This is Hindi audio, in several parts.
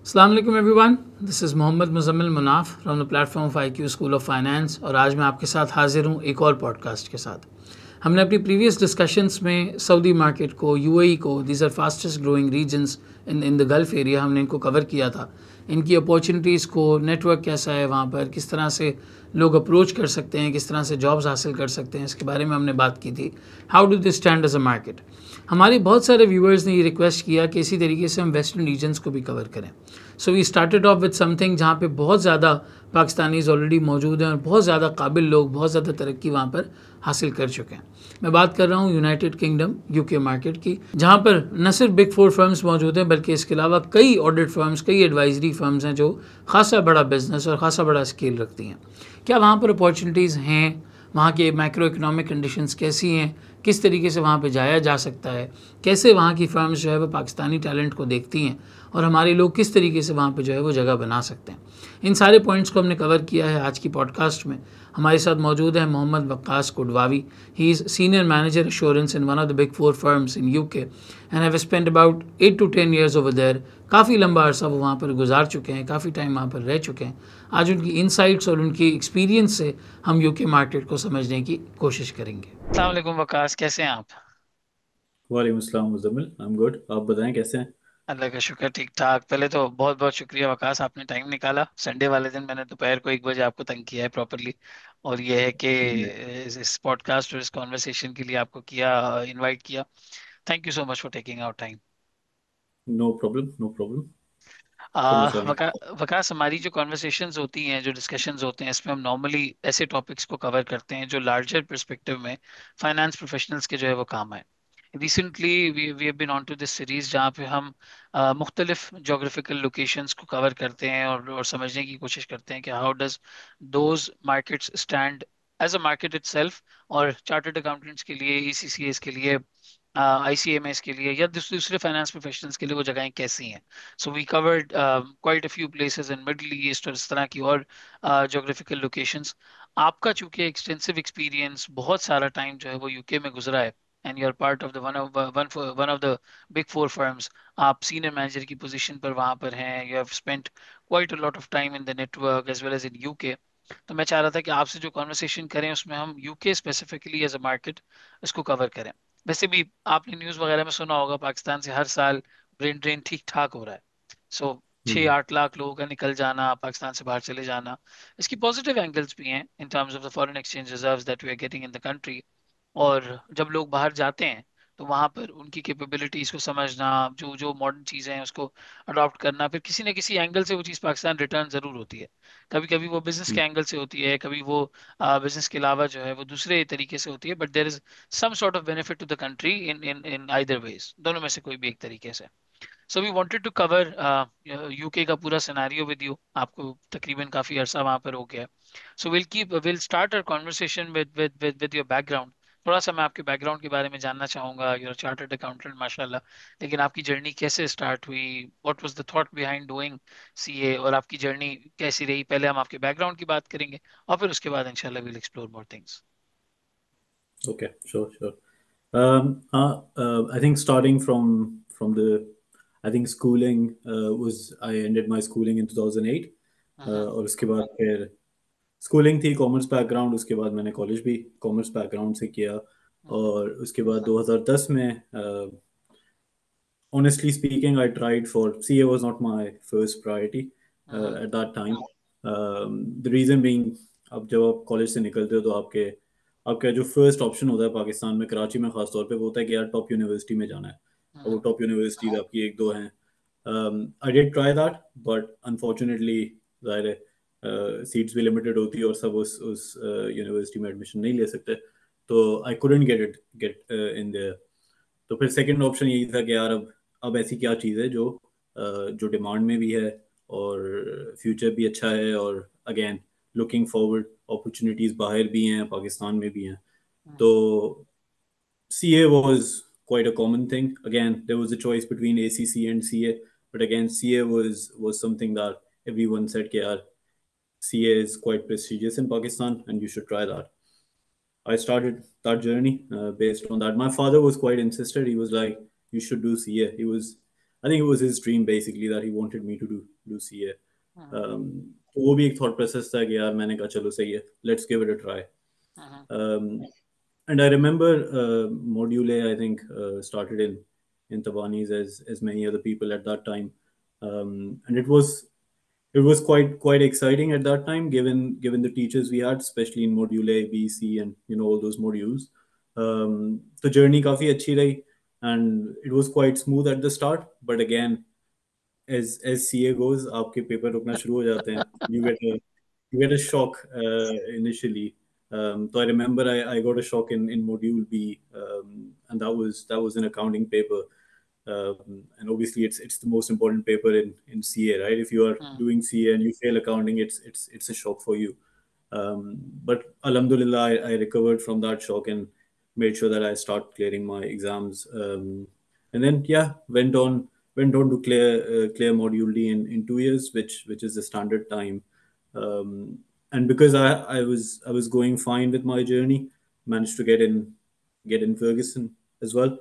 Assalamu alaikum everyone. This is Mohammad Muzammil Munaf from the platform of IQ school of finance और आज मैं आपके साथ हाजिर हूँ एक और पॉडकास्ट के साथ। हमने अपनी प्रीवियस डिस्कशंस में सऊदी मार्केट को, UAE को, these are fastest growing regions in the Gulf area, हमने इनको कवर किया था। इनकी अपॉर्चुनिटीज़ को, नेटवर्क कैसा है वहाँ पर, किस तरह से लोग अप्रोच कर सकते हैं, किस तरह से जॉब्स हासिल कर सकते हैं, इसके बारे में हमने बात की थी। How do this stand as a market. हमारे बहुत सारे व्यूअर्स ने ये रिक्वेस्ट किया कि इसी तरीके से हम वेस्टर्न रीजन्स को भी कवर करें। So we started off with something जहाँ पे बहुत ज़्यादा पाकिस्तानीज़ ऑलरेडी मौजूद हैं और बहुत ज़्यादा काबिल लोग, बहुत ज़्यादा तरक्की वहाँ पर हासिल कर चुके हैं। मैं बात कर रहा हूँ यूनाइटेड किंगडम UK मार्केट की, जहाँ पर न सिर्फ बिग 4 फर्म्स मौजूद हैं बल्कि इसके अलावा कई ऑडिट फर्म्स, कई एडवाइजरी फर्म्स हैं जो खासा बड़ा बिजनेस और खासा बड़ा स्केल रखती हैं। क्या वहाँ पर अपॉर्चुनिटीज़ हैं? वहाँ के मैक्रो इकोनॉमिक कंडीशंस कैसी हैं? किस तरीके से वहाँ पे जाया जा सकता है? कैसे वहाँ की फर्म्स जो है वो पाकिस्तानी टैलेंट को देखती हैं और हमारे लोग किस तरीके से वहाँ पे जो है वो जगह बना सकते हैं? इन सारे पॉइंट्स को हमने कवर किया है आज की पॉडकास्ट में। हमारे साथ मौजूद है Mohammad Waqqas Kudwawi. He is senior manager assurance in one of the big 4 firms in UK and have spend about 8 to 10 years over there. काफ़ी लंबा अरसा वो वहाँ पर गुजार चुके हैं, काफ़ी टाइम वहाँ पर रह चुके हैं। आज उनकी इनसाइट्स और उनकी एक्सपीरियंस से हम UK मार्केट को समझने की कोशिश करेंगे। अस्सलाम वालेकुम वकास, कैसे हैं आप? वालेकुम अस्सलाम मुज़म्मिल। I am good. आप बताएं कैसे हैं? अल्लाह का शुक्र, ठीक ठाक। पहले तो बहुत बहुत शुक्रिया वकास, आपने टाइम निकाला। संडे वाले दिन मैंने दोपहर को 1 बजे आपको तंग किया है प्रॉपरली, और ये है कि इस पॉडकास्ट और इस कॉन्वर्सेशन के लिए आपको किया, इनवाइट किया। Thank you so much for taking out time. No problem, no problem. शुरू करें। वकास, हमारी जो कॉन्वर्सेशंस होती हैं, जो डिस्कशंस होते हैं, इसमें हम नॉर्मली ऐसे टॉपिक्स को कवर करते हैं जो लार्जर पर्सपेक्टिव में फाइनेंस प्रोफेशनल्स के जो है वो काम आए। Recently we have been on to this series जहाँ पे हम मुख्तलिफ जोग्राफिकल लोकेशंस को कवर करते हैं और समझने की कोशिश करते हैं कि how does those markets stand as a market itself, और चार्टर्ड अकाउंटेंट्स के लिए, ECCAs के लिए, ICMAs के लिए, या दूसरे फाइनेंस प्रोफेशनल्स के लिए वो जगहें कैसी हैं। So we covered quite a few places in middle east और इस तरह की और जोग्राफिकल लोकेशंस। आपका चूंकि एक्सटेंसिव एक्सपीरियंस, बहुत सारा टाइम जो है वो UK में गुजरा है, and you are part of the one of the big 4 firms. आप सीनियर मैनेजर की पोजीशन पर वहां पर हैं। You have spent quite a lot of time in the network as well as in UK। तो मैं चाह रहा था कि आपसे जो कॉन्वर्सेशन करें उसमें हम UK specifically as a market इसको कवर करें। वैसे भी आपने न्यूज़ वगैरह में सुना होगा, पाकिस्तान से हर साल ब्रेन ड्रेन ठीक ठाक हो रहा है। सो 6-8 लाख लोगों का निकल जाना, पाकिस्तान से बाहर चले जाना, इसकी पॉजिटिव एंगल्स भी हैं in terms of the foreign exchange reserves that we are getting in the country. और जब लोग बाहर जाते हैं तो वहां पर उनकी कैपेबिलिटीज को समझना, जो जो मॉडर्न चीजें हैं उसको अडॉप्ट करना, फिर किसी न किसी एंगल से वो चीज़ पाकिस्तान रिटर्न जरूर होती है। कभी कभी वो बिजनेस के एंगल से होती है, कभी वो बिजनेस के अलावा जो है वो दूसरे तरीके से होती है, but there is some sort of benefit to the country in in in either ways, दोनों में से कोई भी एक तरीके से। So we wanted to cover UK का पूरा सिनेरियो विद यू। आपको तकरीबन काफी अरसा वहां पर हो गया। So will start our conversation with your background. थोड़ा सा मैं आपके बैकग्राउंड के बारे में जानना चाहूंगा। यूर चार्टर्ड अकाउंटेंट माशाल्लाह, लेकिन आपकी जर्नी कैसे स्टार्ट हुई? What was the thought behind doing CA, और आपकी जर्नी कैसी रही? पहले हम आपके बैकग्राउंड की बात करेंगे और फिर उसके बाद इंशाल्लाह will explore more things. Okay, sure, sure. I think starting from the, I think schooling was I ended my schooling in 2008. और उसके बाद फिर स्कूलिंग थी कॉमर्स बैकग्राउंड, उसके बाद मैंने कॉलेज भी कॉमर्स बैकग्राउंड से किया। और उसके बाद 2010 में honestly speaking, I tried for CA was not my first priority at that time. The reason being, अब जब आप कॉलेज से निकलते हो तो आपके आपका जो फर्स्ट ऑप्शन होता है पाकिस्तान में, कराची में खास तौर पे, वो होता है कि यार टॉप यूनिवर्सिटी में जाना है। और वो टॉप यूनिवर्सिटीज आपकी एक दो हैं। I did try that, but unfortunately ज़ाहिर है सीट्स भी लिमिटेड होती है और सब उस यूनिवर्सिटी में एडमिशन नहीं ले सकते। तो I couldn't get in there. तो फिर सेकंड ऑप्शन यही था कि यार अब ऐसी क्या चीज़ है जो डिमांड में भी है और फ्यूचर भी अच्छा है, और अगेन लुकिंग फॉरवर्ड अपॉर्चुनिटीज़ बाहर भी हैं, पाकिस्तान में भी हैं। तो CA was quite a common thing. Again, there was a choice between ACC and CA, but again, CA was something that everyone said, कि यार CA is quite prestigious in Pakistan and you should try that. I started that journey based on that. My father was quite insistent. He was like, "You should do CA." He was. I think it was his dream basically that he wanted me to do CA. हम्म तो वो भी एक thought process था कि यार मैंने कहा चलो सही है, let's give it a try. Hmm Um, and I remember Module A, I think, started in Tabanis as many other people at that time, and it was quite exciting at that time, given the teachers we had, especially in Module A, B, C, and all those modules. The journey काफी अच्छी रही, and it was quite smooth at the start. But again, as CA goes, आपके पेपर रुकना शुरू हो जाते हैं. You get a shock initially. So I remember I got a shock in module B, and that was an accounting paper. And obviously it's the most important paper in CA, right? If you are hmm doing CA and you fail accounting, it's a shock for you. But Alhamdulillah, I recovered from that shock and made sure that I start clearing my exams. And then yeah, went on to clear module D in 2 years, which is the standard time. Um, and because I was going fine with my journey, managed to get in Ferguson as well.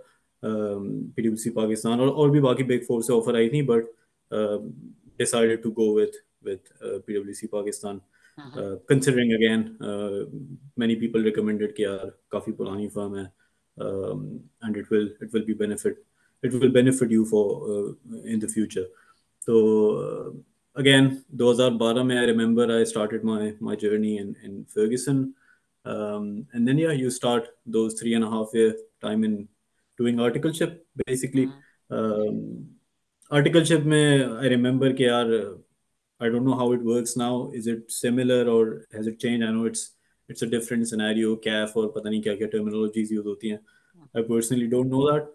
PwC Pakistan और भी बाकी big four से offer आई थी, but decided to go with PwC Pakistan. Hmm Considering again, many people recommended कि यार काफी पुरानी firm है, and it will benefit you for in the future. So again, 2012 में I remember I started my journey in Ferguson, and then yeah, you start those 3.5 year time in doing articleship basically. Hmm Um, Articleship में I remember कि यार I don't know how it works now. Is it similar or has it changed? I know it's a different scenario. CAF और पता नहीं क्या क्या terminologies use होती हैं. I personally don't know that.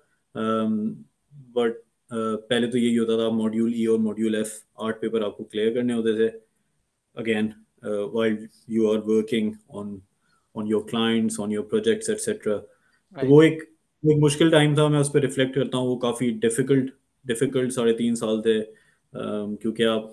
But पहले तो यही होता था, मॉड्यूल ई और मॉड्यूल एफ 8 पेपर आपको क्लियर करने होते थे. Again, while you are working on your clients, on your projects, etc. तो राइट वो एक मुश्किल टाइम था. मैं उस पर रिफ्लेक्ट करता हूँ, वो काफ़ी डिफिकल्ट 3.5 साल थे. क्योंकि आप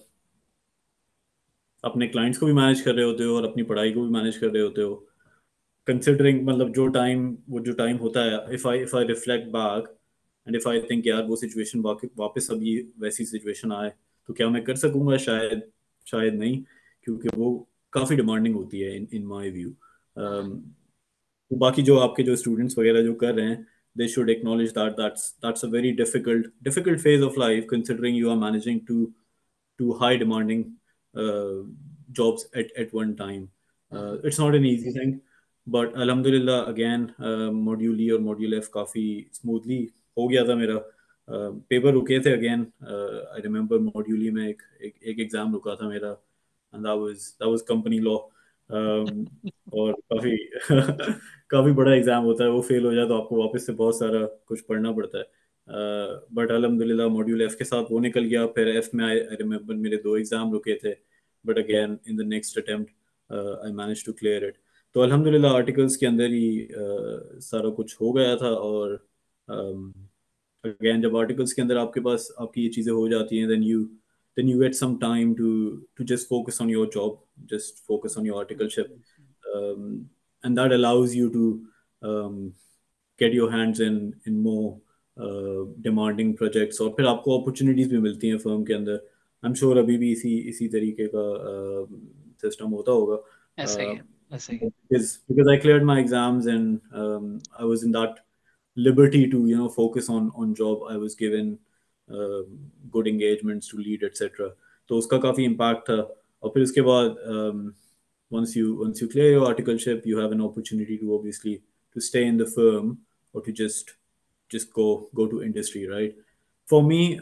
अपने क्लाइंट्स को भी मैनेज कर रहे होते हो और अपनी पढ़ाई को भी मैनेज कर रहे होते हो. कंसिडरिंग मतलब जो टाइम होता है, if I reflect back and if I think यार वो सिचुएशन वापस अभी वैसी सिचुएशन आए तो क्या मैं कर सकूंगा? शायद शायद नहीं, क्योंकि वो काफ़ी डिमांडिंग होती है इन माय व्यू. बाकी जो आपके जो स्टूडेंट्स वगैरह जो कर रहे हैं, they should acknowledge that that's a very difficult phase of life, considering you are managing two high demanding uh, jobs at one time. It's not an easy thing, but alhamdulillah again, module E और module F काफी smoothly हो गया था मेरा. पेपर रुके थे again. I remember module E में एक एग्जाम रुका था मेरा, and that was company law. और काफी काफी बड़ा एग्जाम होता है. वो फेल हो जाए तो आपको वापस से बहुत सारा कुछ पढ़ना पड़ता है. बट अलहमदिल्ला मॉड्यूल एफ के साथ वो निकल गया. फिर एफ में आई रिमेम्बर मेरे 2 एग्जाम रुके थे, but again in the next attempt I manage to clear it. तो अल्हम्दुलिल्लाह आर्टिकल्स के अंदर ही सारा कुछ हो गया था. और अगेन जब आर्टिकल्स के अंदर आपके पास आपकी ये चीज़ें हो जाती हैं, then you get some time to just focus on your job, just focus on your articleship, and that allows you to um, get your hands in more demanding projects. और फिर आपको opportunities भी मिलती हैं firm के अंदर. I'm sure अभी भी इसी तरीके का सिस्टम होता होगा. ऐसा ही uh, है ऐसा ही है because I cleared my exams, and I was in that liberty to focus on job. I was given uh, good engagements to lead, etc. तो उसका काफी impact था. और फिर उसके बाद once you clear your articleship, you have an opportunity to obviously to stay in the firm, or to just go to industry, right? For me,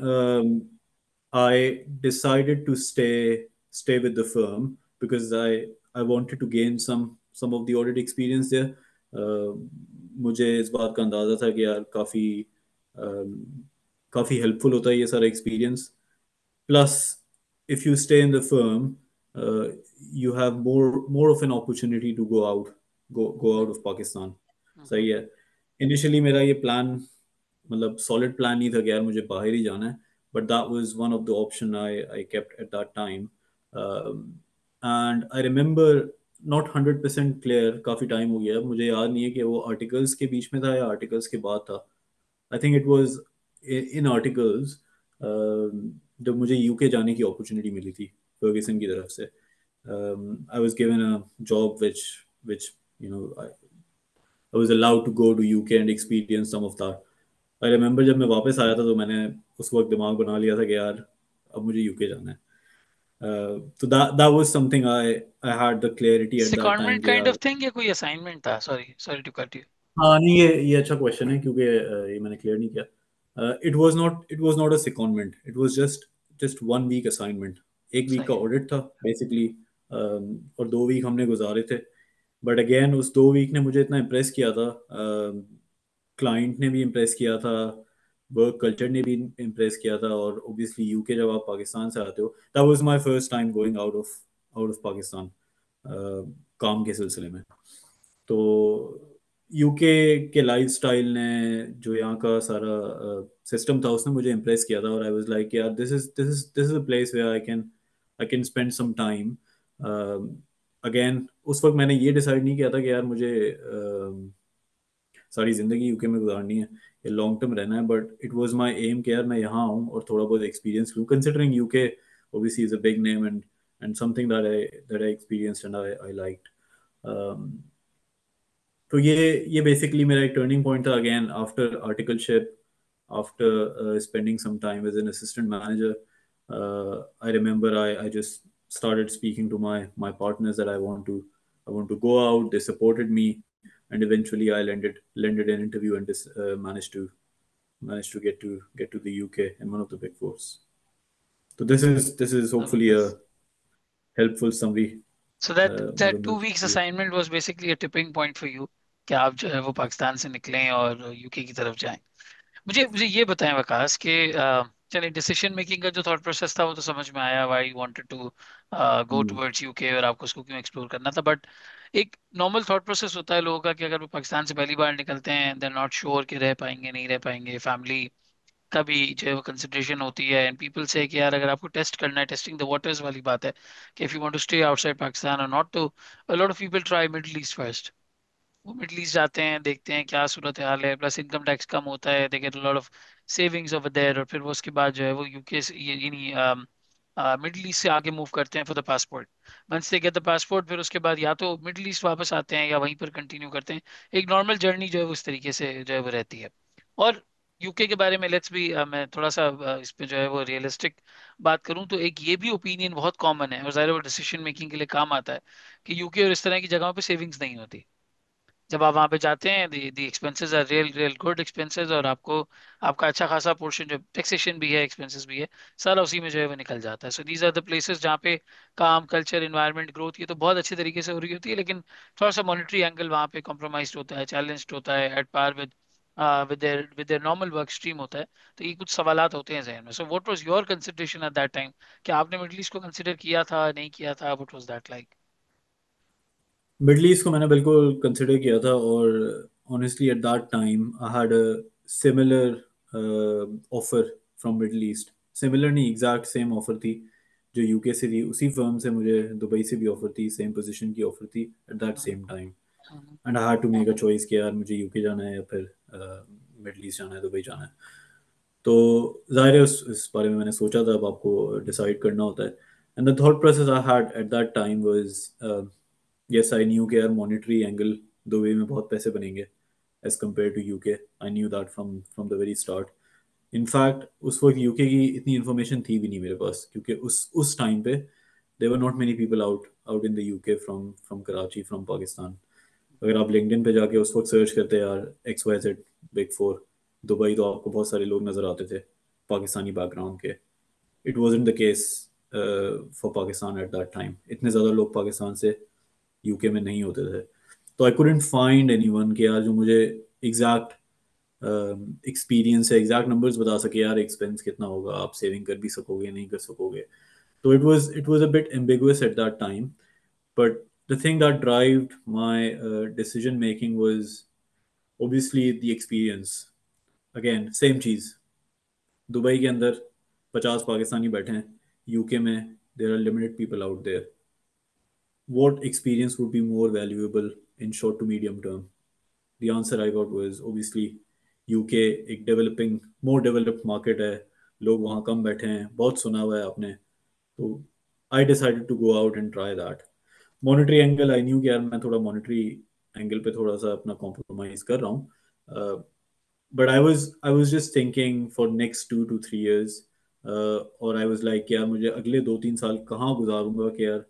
I decided to stay with the firm because I wanted to gain some of the audit experience there. Uh, मुझे इस बात का अंदाज़ा था कि यार um, काफ़ी हेल्पफुल होता है ये सारा experience. Plus, if you stay in the firm, uh, you have more of an opportunity to go out of Pakistan. सही है. Initially मेरा ये प्लान मतलब सॉलिड प्लान नहीं था कि यार मुझे बाहर ही जाना है, but that was one of the option I kept at that time. And I remember, not 100% clear, काफ़ी टाइम हो गया, मुझे याद नहीं है कि वो आर्टिकल्स के बीच में था या आर्टिकल्स के बाद था. I think it was in articles. जब मुझे यूके जाने की अपॉर्चुनिटी मिली थी फर्ग्यूसन की तरफ से, I was given a job which I was allowed to go to UK and experience some of that. I remember जब मैं वापस आया था तो मैंने उस वक्त दिमाग बना लिया था कि यार अब मुझे यूके जाना है. तो that was something I had the clarity at that time secondment कि kind of यार. thing या कोई असाइनमेंट था? Sorry to cut you. हाँ नहीं, ये अच्छा क्वेश्चन है क्योंकि ये मैंने क्लियर नहीं किया. It was not a secondment, it was just 1 week assignment. एक वीक सही का है. ऑडिट था बेसिकली, और 2 वीक हमने गुजारे थे. बट अगेन उस 2 वीक ने मुझे इतना इम्प्रेस किया था, क्लाइंट ने भी इम्प्रेस किया था, वर्क कल्चर ने भी इम्प्रेस किया था. और ओबियसली यूके जब आप पाकिस्तान से आते हो, that was my first time going out of Pakistan काम के सिलसिले में. तो यूके के लाइफस्टाइल ने, जो यहाँ का सारा सिस्टम था, उसने मुझे इम्प्रेस किया था. और आई वाज लाइक यार this is a place where I can spend some time. Again उस वक्त मैंने ये डिसाइड नहीं किया था कि यार मुझे सारी ज़िंदगी यूके में गुजारनी है या लॉन्ग टर्म रहना है. But it was my aim कि यार मैं यहाँ आऊँ और थोड़ा बहुत एक्सपीरियंस लूँ, considering UK obviously is a big name and something that I experienced and I liked. तो ये बेसिकली मेरा एक टर्निंग पॉइंट था. Again after articleship, after spending some time as an assistant manager, I remember I just started speaking to my partners that I want to go out. They supported me, and eventually I landed an interview and managed to get to the UK in one of the big fours. So this is hopefully a जबरदस्त. helpful summary. सो दैट मतलब 2 weeks assignment was basically a tipping point for you कि आप जो है वो पाकिस्तान से निकलें और यूके की तरफ जाएं. मुझे मुझे ये बताएं वकास कि चलिए डिसीजन मेकिंग का जो थॉट प्रोसेस था वो तो समझ में आया, why you wanted to go hmm, towards UK और आपको उसको क्यों एक्सप्लोर करना था. बट एक नॉर्मल थॉट प्रोसेस होता है लोगों का कि अगर वो पाकिस्तान से पहली बार निकलते हैं दे आर नॉट श्योर कि रह पाएंगे नहीं रह पाएंगे, फैमिली का भी जो है वो कंसिडरेशन होती है. एंड पीपल से कि यार अगर आपको टेस्ट करना है, टेस्टिंग द वाटर्स वाली बात है कि if you want to stay outside Pakistan और नॉट, तो a lot of people try middle east first. वो मिडिल ईस्ट जाते हैं, देखते हैं क्या सूरत हाल है, प्लस इनकम टैक्स कम होता है, they get lot of savings over there, और फिर वो उसके बाद जो है वो यूके से यानी मिडिल ईस्ट से आगे मूव करते हैं for the passport. Once they get the passport फिर उसके बाद या तो मिडिल ईस्ट वापस आते हैं या वहीं पर कंटिन्यू करते हैं. एक नॉर्मल जर्नी जो है वो उस तरीके से जो है वो रहती है. और यूके के बारे में लेट्स भी मैं थोड़ा सा इस पे जो है वो रियलिस्टिक बात करूं तो एक ये भी ओपिनियन बहुत कॉमन है और ज़ाहिर है वो डिसीजन मेकिंग के लिए काम आता है कि यूके और इस तरह की जगहों पे सेविंग्स नहीं होती. जब आप वहां पे जाते हैं the expenses are real real good expenses, और आपको आपका अच्छा खासा पोर्शन जो टैक्सेशन भी है एक्सपेंसेस भी है सारा उसी में जो है वो निकल जाता है. So these are the places जहाँ पे काम, कल्चर, इन्वायरमेंट, ग्रोथ ये तो बहुत अच्छे तरीके से हो रही होती है, लेकिन थोड़ा सा मॉनेटरी एंगल वहाँ पे कॉम्प्रोमाइज होता है, चैलेंज होता है at par with their normal work stream होता है. तो ये कुछ सवालात होते हैं जहन में. So what was your consideration at that time? क्या आपने मिडिल ईस्ट को कंसिडर किया था, नहीं किया था? What was that like? Middle east को मैंने बिल्कुल कंसिडर किया था. और honestly at that time I had a similar offer from middle east. Similar नहीं, एग्जैक्ट सेम ऑफर थी जो यूके से थी. उसी फर्म से मुझे दुबई से भी ऑफर थी, सेम पोजीशन की ऑफर थी at that same time. And I had to make a choice कि यार मुझे यूके जाना है या फिर मिडल ईस्ट जाना है, दुबई जाना है. तो जाहिर है उस बारे में मैंने सोचा था. अब आपको डिसाइड करना होता है. And the thought process I had at that time was, yes I knew कि यार मॉनेटरी एंगल दुबई में बहुत पैसे बनेंगे as compare to UK. I knew that from the very start. In fact उस वक्त यूके की इतनी इन्फॉर्मेशन थी भी नहीं मेरे पास, क्योंकि उस टाइम पे there were not many people out out in the UK from from Karachi, from Pakistan. अगर आप लिंक्डइन पे जाके उस वक्त सर्च करते यार XYZ बिग फोर दुबई, तो आपको बहुत सारे लोग नज़र आते थे पाकिस्तानी बैकग्राउंड के. It wasn't the case for Pakistan at that time. इतने ज़्यादा लोग पाकिस्तान से यूके में नहीं होते थे. तो आई couldn't फाइंड एनीवन कि यार जो मुझे एग्जैक्ट एक्सपीरियंस है, एग्जैक्ट नंबर्स बता सके यार एक्सपेंस कितना होगा, आप सेविंग कर भी सकोगे नहीं कर सकोगे. तो it was a bit ambiguous at that time. But the thing that drived my decision making was obviously the experience. Again same चीज़, दुबई के अंदर 50 पाकिस्तानी बैठे हैं, यूके में there are limited people out there. what experience would be more valuable in short to medium term? The answer I got was obviously UK एक डेवलपिंग, more developed market है. लोग वहाँ कम बैठे हैं, बहुत सुना हुआ है आपने। तो I decided to go out and try that. Monetary angle, I knew कि यार मैं थोड़ा मॉनेटरी एंगल पे थोड़ा सा अपना कॉम्प्रोमाइज कर रहा हूँ। But I was just thinking for next 2 to 3 years। और आई वाज लाइक यार मुझे अगले 2-3 साल कहाँ गुजारूंगा कि यार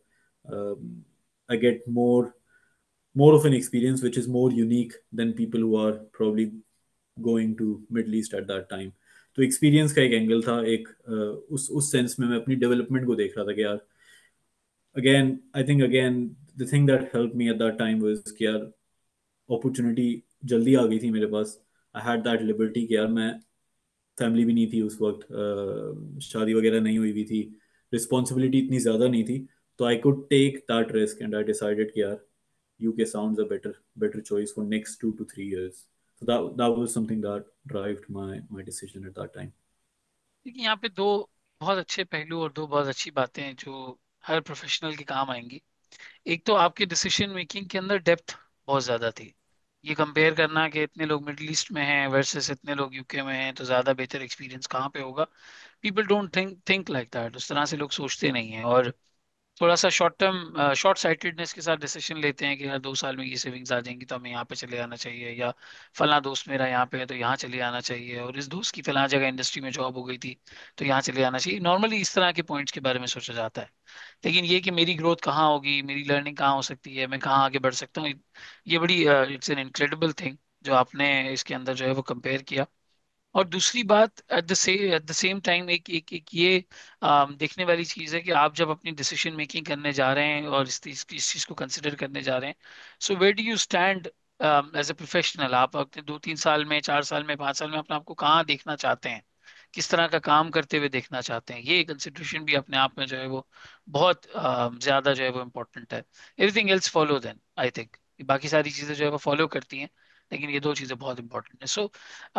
I get more of an experience which is more unique than people who are probably going to Middle East at that time। तो एक्सपीरियंस का एक एंगल था, एक उस सेंस में मैं अपनी डेवलपमेंट को देख रहा था कि यार again I think again the thing that help me at that time was कि यार अपॉर्चुनिटी जल्दी आ गई थी मेरे पास। आई हैड दैट लिबर्टी कि यार मैं, फैमिली भी नहीं थी उस वक्त, शादी वगैरह नहीं हुई हुई थी, रिस्पॉन्सिबिलिटी इतनी ज़्यादा नहीं थी। तो I could take that risk and I decided कि यार UK sounds a better choice for next 2 to 3 years। So that was something that drove my decision at that time। देखिए यहाँ पे दो बहुत अच्छे पहलू और दो बहुत अच्छी बातें हैं जो हर प्रोफेशनल के काम आएंगी। एक तो आपके डिसीजन मेकिंग के अंदर डेप्थ बहुत ज़्यादा थी। ये कंपेयर करना कि इतने लोग मिडिल ईस्ट में हैं वर्सेस इतने लोग यूके में हैं तो ज़्यादा बेहतर एक्सपीरियंस कहाँ पे होगा, people don't think like that, उस तरह से लोग सोचते नहीं हैं। और थोड़ा सा शॉर्ट साइटेडनेस के साथ डिसीजन लेते हैं कि यार 2 साल में ये सेविंग्स आ जाएंगी तो हमें यहाँ पे चले आना चाहिए, या फला दोस्त मेरा यहाँ पे है तो यहाँ चले आना चाहिए, और इस दोस्त की फला जगह इंडस्ट्री में जॉब हो गई थी तो यहाँ चले आना चाहिए। नॉर्मली इस तरह के पॉइंट्स के बारे में सोचा जाता है। लेकिन ये कि मेरी ग्रोथ कहाँ होगी, मेरी लर्निंग कहाँ हो सकती है, मैं कहाँ आगे बढ़ सकता हूँ, ये बड़ी इट्स एन इनक्रेडिबल थिंग जो आपने इसके अंदर जो है वो कंपेयर किया। और दूसरी बात एट द सेम टाइम एक ये देखने वाली चीज़ है कि आप जब अपनी डिसीजन मेकिंग करने जा रहे हैं और इस चीज़ को कंसिडर करने जा रहे हैं, so where do you stand as a professional. आप अपने 2-3 साल में, 4 साल में, 5 साल में अपने आप को कहाँ देखना चाहते हैं, किस तरह का काम करते हुए देखना चाहते हैं, ये कंसिडरेशन भी अपने आप में जो है वो बहुत ज़्यादा जो है वो इम्पोर्टेंट है। Everything else follow then I think, बाकी सारी चीज़ें जो है वो फॉलो करती हैं, लेकिन ये दो चीज़ें बहुत इंपॉर्टेंट है। So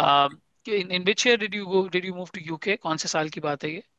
in which year did you move to UK, कौन से साल की बात है ये?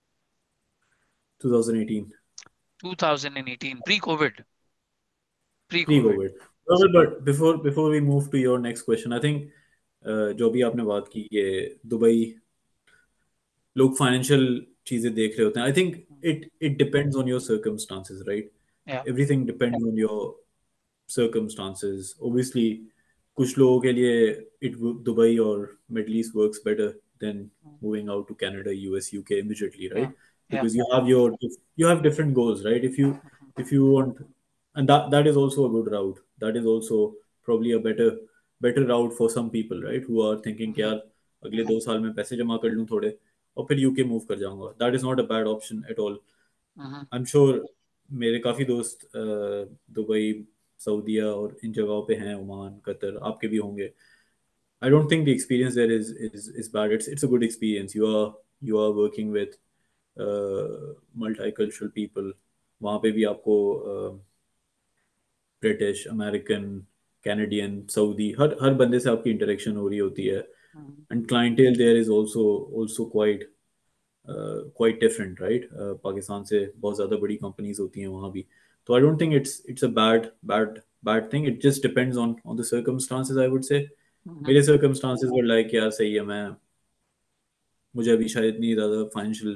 2018। 2018, pre COVID? Pre COVID. Pre-COVID। But before we move to your next question, I think जो भी आपने बात की कि दुबई लोग फाइनेंशियल चीजें देख रहे होते हैं, I think it depends on your circumstances, right. या everything depends on your circumstances obviously। कुछ लोगों के लिए दुबई और middle east works better than moving out to Canada, US, UK immediately, या right? या Because you have different goals, right? If you want, and that is also a good route, that is also probably a better route for some people, right, who are thinking कि यार अगले 2 साल में पैसे जमा कर लूँ थोड़े और फिर यूके मूव कर जाऊंगा। That is not a bad option at all. I am sure मेरे काफ़ी दोस्त दुबई, सऊदीया और इन जगहों पे हैं, ओमान, कतर, आपके भी होंगे। I don't think the experience there is bad. It's a good experience. You are working with multicultural people. वहाँ पे भी आपको ब्रिटिश, अमेरिकन, कैनेडियन, सऊदी, हर बंदे से आपकी इंटरेक्शन हो रही होती है। And clientele there is also quite different, right. Pakistan से बहुत ज़्यादा बड़ी कंपनीज होती हैं वहाँ भी। तो I don't think it's a bad thing. It just depends on the circumstances, I would say. मेरे सर्कमस्टांसेस वर लाइक यार सही है, मैं, मुझे अभी शायद इतनी ज़्यादा फाइनेंशियल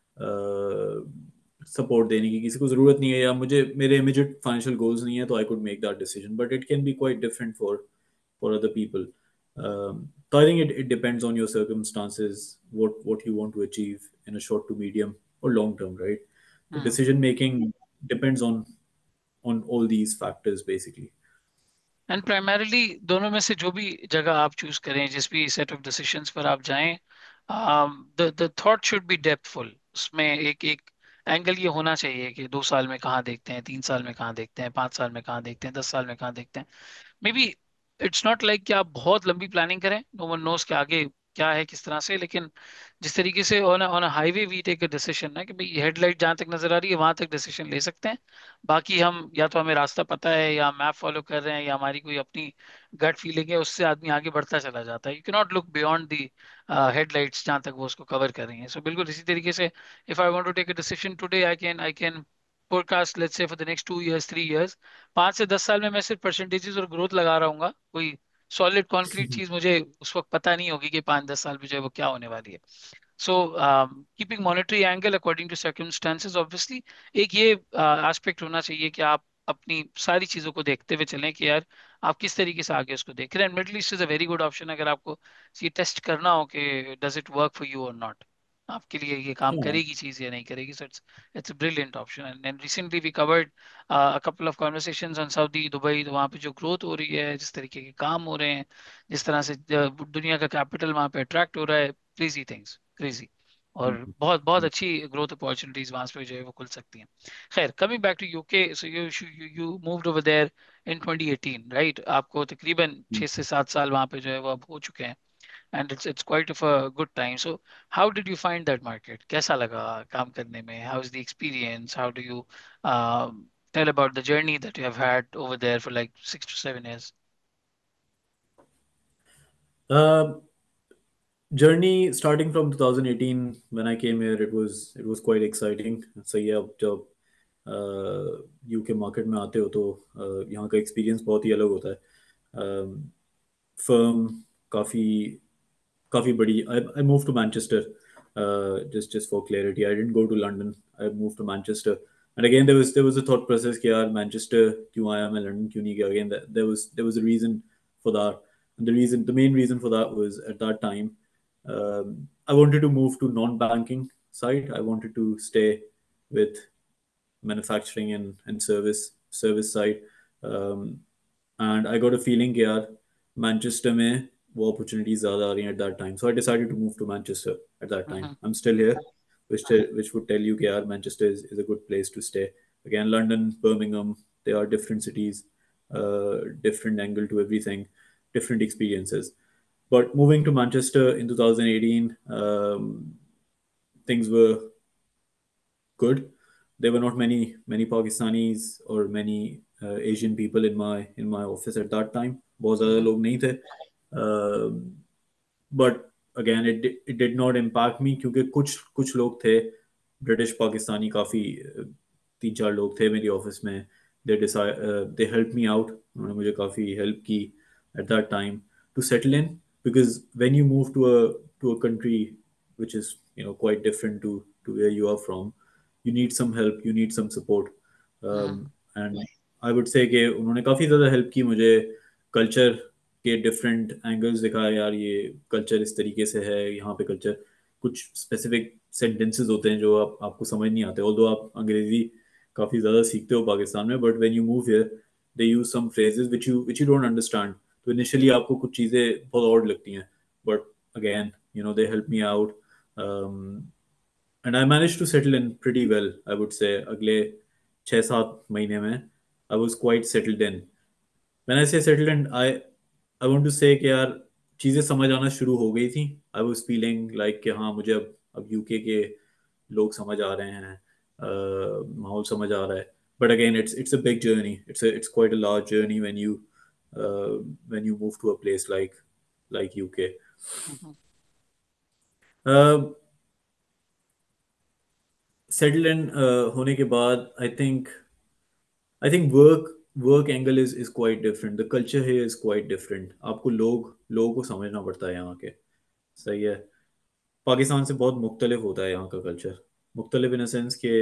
सपोर्ट देने की किसी को ज़रूरत नहीं है, या मुझे मेरे इमीडिएट फाइनेंशियल गोल्स नहीं है, तो I could make that decision. But it can be quite different for other people। So I think it depends on your circumstances, what you want to achieve in a short to medium or long term, right? The decision making depends on all these factors basically। And primarily दोनों में से जो भी जगह आप चूज करें, जिस भी सेट ऑफ डिसीशंस पर आप जाएं, the thought should be depthful. उसमें एक एक एंगल ये होना चाहिए कि 2 साल में कहाँ देखते हैं, 3 साल में कहाँ देखते हैं, 5 साल में कहाँ देखते हैं, 10 साल में कहाँ देखते हैं। Maybe it's not like कि आप बहुत लंबी प्लानिंग करें, नो वन नोस कि आगे क्या है किस तरह से, लेकिन जिस तरीके से on a highway we take a decision ना कि भाई हेडलाइट जहाँ तक नजर आ रही है वहां तक डिसीजन ले सकते हैं। बाकी हम या तो हमें रास्ता पता है या मैप फॉलो कर रहे हैं या हमारी कोई अपनी गट फीलिंग है, उससे आदमी आगे बढ़ता चला जाता है। You can not look beyond the headlights जहाँ तक वो उसको कवर कर रही हैं। सो बिल्कुल इसी तरीके से if I want to take a decision today, I can forecast let's say for the next 2 years 3 years. 5 से 10 साल में मैं सिर्फ परसेंटेजेस और ग्रोथ लगा रहा हूँ, कोई सॉलिड कॉन्क्रीट चीज मुझे उस वक्त पता नहीं होगी कि 5-10 साल में जो है वो क्या होने वाली है। So keeping monetary angle according to circumstances obviously, एक ये एस्पेक्ट होना चाहिए कि आप अपनी सारी चीज़ों को देखते हुए चलें कि यार आप किस तरीके से आगे उसको देख रहे हैं। Middle East is a very good option अगर आपको ये टेस्ट करना हो कि does it work for you और नॉट, आपके लिए ये काम हाँ। करेगी चीज़ या नहीं करेगी। So it's a brilliant option. And recently we covered a couple of conversations on Saudi Dubai, तो वहाँ पे जो ग्रोथ हो रही है, जिस तरीके के काम हो रहे हैं, जिस तरह से दुनिया का कैपिटल वहाँ पे अट्रैक्ट हो रहा है, क्रेजी थिंग्स, क्रेजी। और हम्म, बहुत बहुत हम्म, अच्छी ग्रोथ अपॉर्चुनिटीज वहां पे जो है वो खुल सकती हैं। खैर, coming back to UK, so you moved over there in 2018, right? आपको तकरीबन हम्म। 6 से 7 साल वहां पे जो है वो अब हो चुके हैं। And it's quite of a good time. So how did you find that market? कैसा लगा काम करने में? How is the experience? How do you tell about the journey that you have had over there for like 6 to 7 years? Journey starting from 2018 when I came here, it was quite exciting. सही है, अब जब यूके मार्केट में आते हो तो यहाँ का एक्सपीरियंस बहुत ही अलग होता है। फर्म काफ़ी काफ़ी बड़ी. I moved to Manchester. Just for clarity, I didn't go to London. I moved to Manchester. And again, there was a thought process कि यार Manchester क्यों आया मैं, London क्यों नहीं गया. Again, there was a reason for that. And the main reason for that was at that time, I wanted to move to non-banking side. I wanted to stay with manufacturing and service side. Um, and I got a feeling कि यार मैनचेस्टर में वो अपॉर्चुनिटीज ज़्यादा आ रही हैं at that time. So I decided to move to Manchester at that time. Mm-hmm. I'm still here, which would tell you कि यार Manchester is a good place to stay. Again, London, Birmingham, they are different cities, different angle to everything, different experiences. But moving to Manchester in 2018, things were good. There were not many Pakistanis or many Asian people in my office at that time. बहुत ज़्यादा Mm-hmm. लोग नहीं थे. But again it did not impact me क्योंकि कुछ कुछ लोग थे ब्रिटिश पाकिस्तानी काफ़ी 3-4 लोग थे मेरी ऑफिस में. They help me out. उन्होंने मुझे काफ़ी हेल्प की at that time to settle in because when you move to a country which is quite different to where you are from, you need some help, you need some support. Mm-hmm. And I would say कि उन्होंने काफ़ी ज़्यादा हेल्प की मुझे. कल्चर के डिफरेंट एंगल्स दिखाए यार, ये कल्चर इस तरीके से है, यहाँ पे कल्चर कुछ स्पेसिफिक सेंटेंसेस होते हैं जो आपको समझ नहीं आते. ऑल्दो आप अंग्रेजी काफ़ी ज़्यादा सीखते हो पाकिस्तान में, but when you move here they use some phrases which you don't understand. तो इनिशियली आपको कुछ चीज़ें बहुत ऑड लगती हैं, but again they help me out. And I manage to settle in pretty well, I would say. अगले 6-7 महीने में I was quite settled in. When I say settled, and I want to say कि यार चीज़ें समझ आना शुरू हो गई थी. आई वॉज फीलिंग लाइक कि हाँ मुझे अब यूके के लोग समझ आ रहे हैं, माहौल समझ आ रहा है. But again it's a big journey. It's quite a large journey when you move to a place like UK. Mm-hmm. Settle in होने के बाद I think work angle is quite different. The culture है इज क्वाइट डिफरेंट. आपको लोगों को समझना पड़ता है यहाँ के. सही है. पाकिस्तान से बहुत मुख्तलिफ होता है यहाँ का कल्चर. मुख्तलिफ इन सेंस के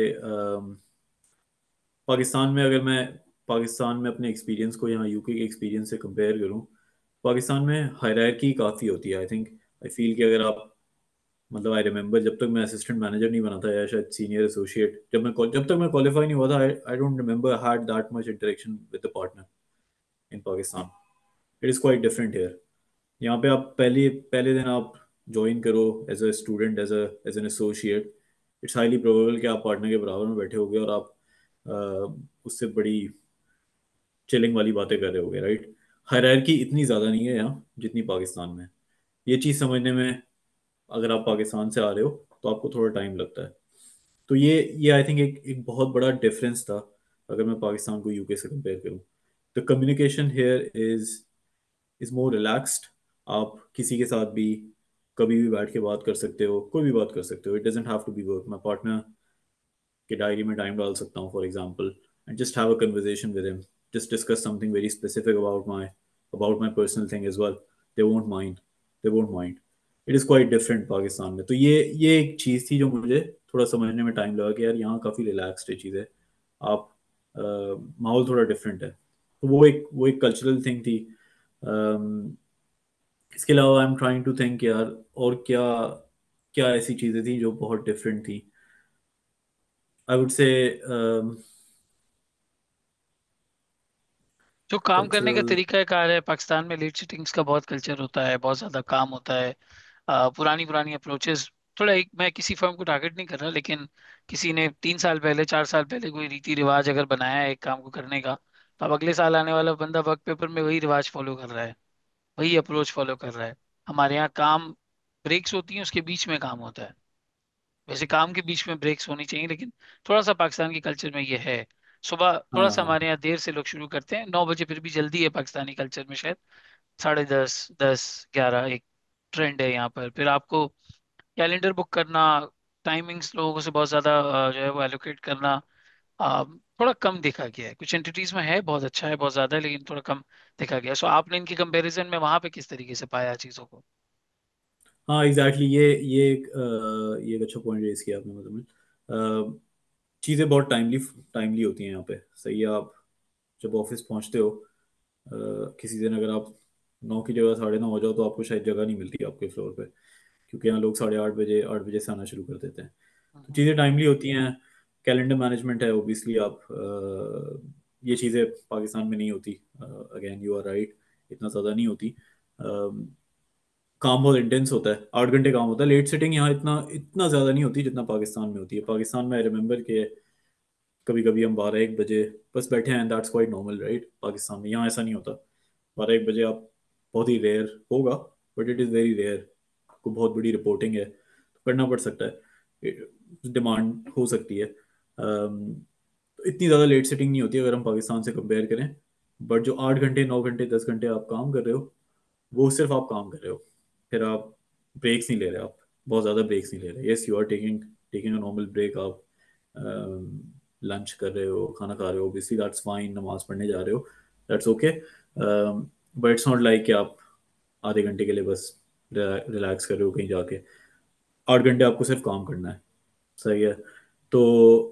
पाकिस्तान में अगर मैं पाकिस्तान में अपने एक्सपीरियंस को यहाँ यूके के एक्सपीरियंस से कंपेयर करूँ, पाकिस्तान में हायरार्की काफ़ी होती है. आई फील कि अगर आप, मतलब आई रिमेंबर जब तक मैं असिस्टेंट मैनेजर नहीं बना था या शायद सीनियर एसोसिएट, जब तक मैं क्वालिफाई नहीं हुआ था, I don't remember had that much interaction with the partner in Pakistan. It is quite different here. यहाँ पे आप पहले पहले दिन आप ज्वाइन करो as a student, as an associate, it's highly probable कि आप पार्टनर के बराबर में बैठे होगे और आप उससे बड़ी चिलिंग वाली बातें कर रहे होगे, राइट. हायरार्की इतनी ज़्यादा नहीं है यहाँ जितनी पाकिस्तान में. ये चीज़ समझने में अगर आप पाकिस्तान से आ रहे हो तो आपको थोड़ा टाइम लगता है. तो ये आई थिंक एक बहुत बड़ा डिफरेंस था अगर मैं पाकिस्तान को यूके से कंपेयर करूँ. The communication here is more relaxed. आप किसी के साथ भी कभी भी बैठ के बात कर सकते हो, कोई भी बात कर सकते हो. It doesn't have to be work. मैं पार्टनर के डायरी में टाइम डाल सकता हूँ for example, and just have a conversation with him, just discuss something very specific about my personal thing as well. They won't mind. They won't mind. It is quite different Pakistan में। तो ये एक चीज़ थी जो मुझे थोड़ा समझने में टाइम लगा कि यार यहाँ काफ़ी रिलैक्स्ड है चीज़ें। आप माहौल थोड़ा डिफरेंट है, तो वो एक कल्चरल थिंग थी। अम, इसके अलावा I am trying to think यार, और क्या क्या ऐसी चीज़ें थी जो बहुत डिफरेंट थी। आई वुड से जो काम करने का कल्चरल। तरीका कार है, पाकिस्तान में लेट सिटिंग्स का बहुत कल्चर होता है, बहुत ज्यादा काम होता है। पुरानी पुरानी अप्रोचेस, थोड़ा एक, मैं किसी फर्म को टारगेट नहीं कर रहा, लेकिन किसी ने 3 साल पहले 4 साल पहले कोई रीति रिवाज अगर बनाया है एक काम को करने का, तो अब अगले साल आने वाला बंदा वर्क पेपर में वही रिवाज फॉलो कर रहा है, वही अप्रोच फॉलो कर रहा है। हमारे यहाँ काम ब्रेक्स होती हैं, उसके बीच में काम होता है। वैसे काम के बीच में ब्रेक्स होनी चाहिए, लेकिन थोड़ा सा पाकिस्तान के कल्चर में ये है। सुबह थोड़ा हाँ सा हाँ हमारे यहाँ देर से लोग शुरू करते हैं, 9 बजे, फिर भी जल्दी है पाकिस्तानी कल्चर में शायद। 10:30, 10, 11 एक ट्रेंड है यहाँ पर। फिर आपको कैलेंडर बुक करना, टाइमिंग्स लोगों से बहुत ज़्यादा जो है वो एलोकेट करना थोड़ा कम देखा गया है। कुछ एंटिटीज़ में है, बहुत अच्छा है, बहुत ज़्यादा है, लेकिन थोड़ा कम देखा गया। सो आपने इनके कंपैरिजन में वहाँ पे किस तरीके से पाया चीज़ों को? हाँ, एग्जैक्टली ये एक अच्छा पॉइंट रेज किया आपने। मतलब चीज़ें बहुत टाइमली टाइमली होती हैं यहाँ पे। सही है, आप जब ऑफिस पहुँचते हो, किसी दिन अगर आप 9 की जगह 9:30 हो जाओ तो आपको शायद जगह नहीं मिलती आपके फ्लोर पे, क्योंकि यहाँ लोग 8:30 बजे 8 बजे से आना शुरू कर देते हैं। तो हम्म। चीज़ें टाइमली होती हैं। कैलेंडर मैनेजमेंट है ओबियसली। आप ये चीज़ें पाकिस्तान में नहीं होती। अगेन यू आर राइट, इतना ज़्यादा नहीं होती। काम बहुत इंटेंस होता है, 8 घंटे काम होता है। लेट सिटिंग यहाँ इतना इतना ज़्यादा नहीं होती जितना पाकिस्तान में होती है। पाकिस्तान में आई रिमेंबर कि कभी कभी हम 12-1 बजे बस बैठे हैं, that's quite normal right. Pakistan में यहाँ ऐसा नहीं होता। 12-1 बजे आप, बहुत ही रेयर होगा, but it is very rare. आपको बहुत बड़ी रिपोर्टिंग है तो करना पड़ सकता है, डिमांड हो सकती है। तो इतनी ज़्यादा लेट सिटिंग नहीं होती अगर हम पाकिस्तान से कंपेयर करें। बट जो 8 घंटे 9 घंटे 10 घंटे आप काम कर रहे हो, वो सिर्फ आप काम कर रहे हो। फिर आप ब्रेक्स नहीं ले रहे। आप बहुत ज़्यादा ब्रेक्स नहीं ले रहे। Yes, you are taking taking a normal break. आप लंच कर रहे हो, खाना खा रहे हो, ऑब्वियसली दैट्स फाइन। नमाज पढ़ने जा रहे हो, that's okay. But it's not like कि आप आधे घंटे के लिए बस रिलैक्स कर रहे हो कहीं जाके। 8 घंटे आपको सिर्फ काम करना है। सही है। तो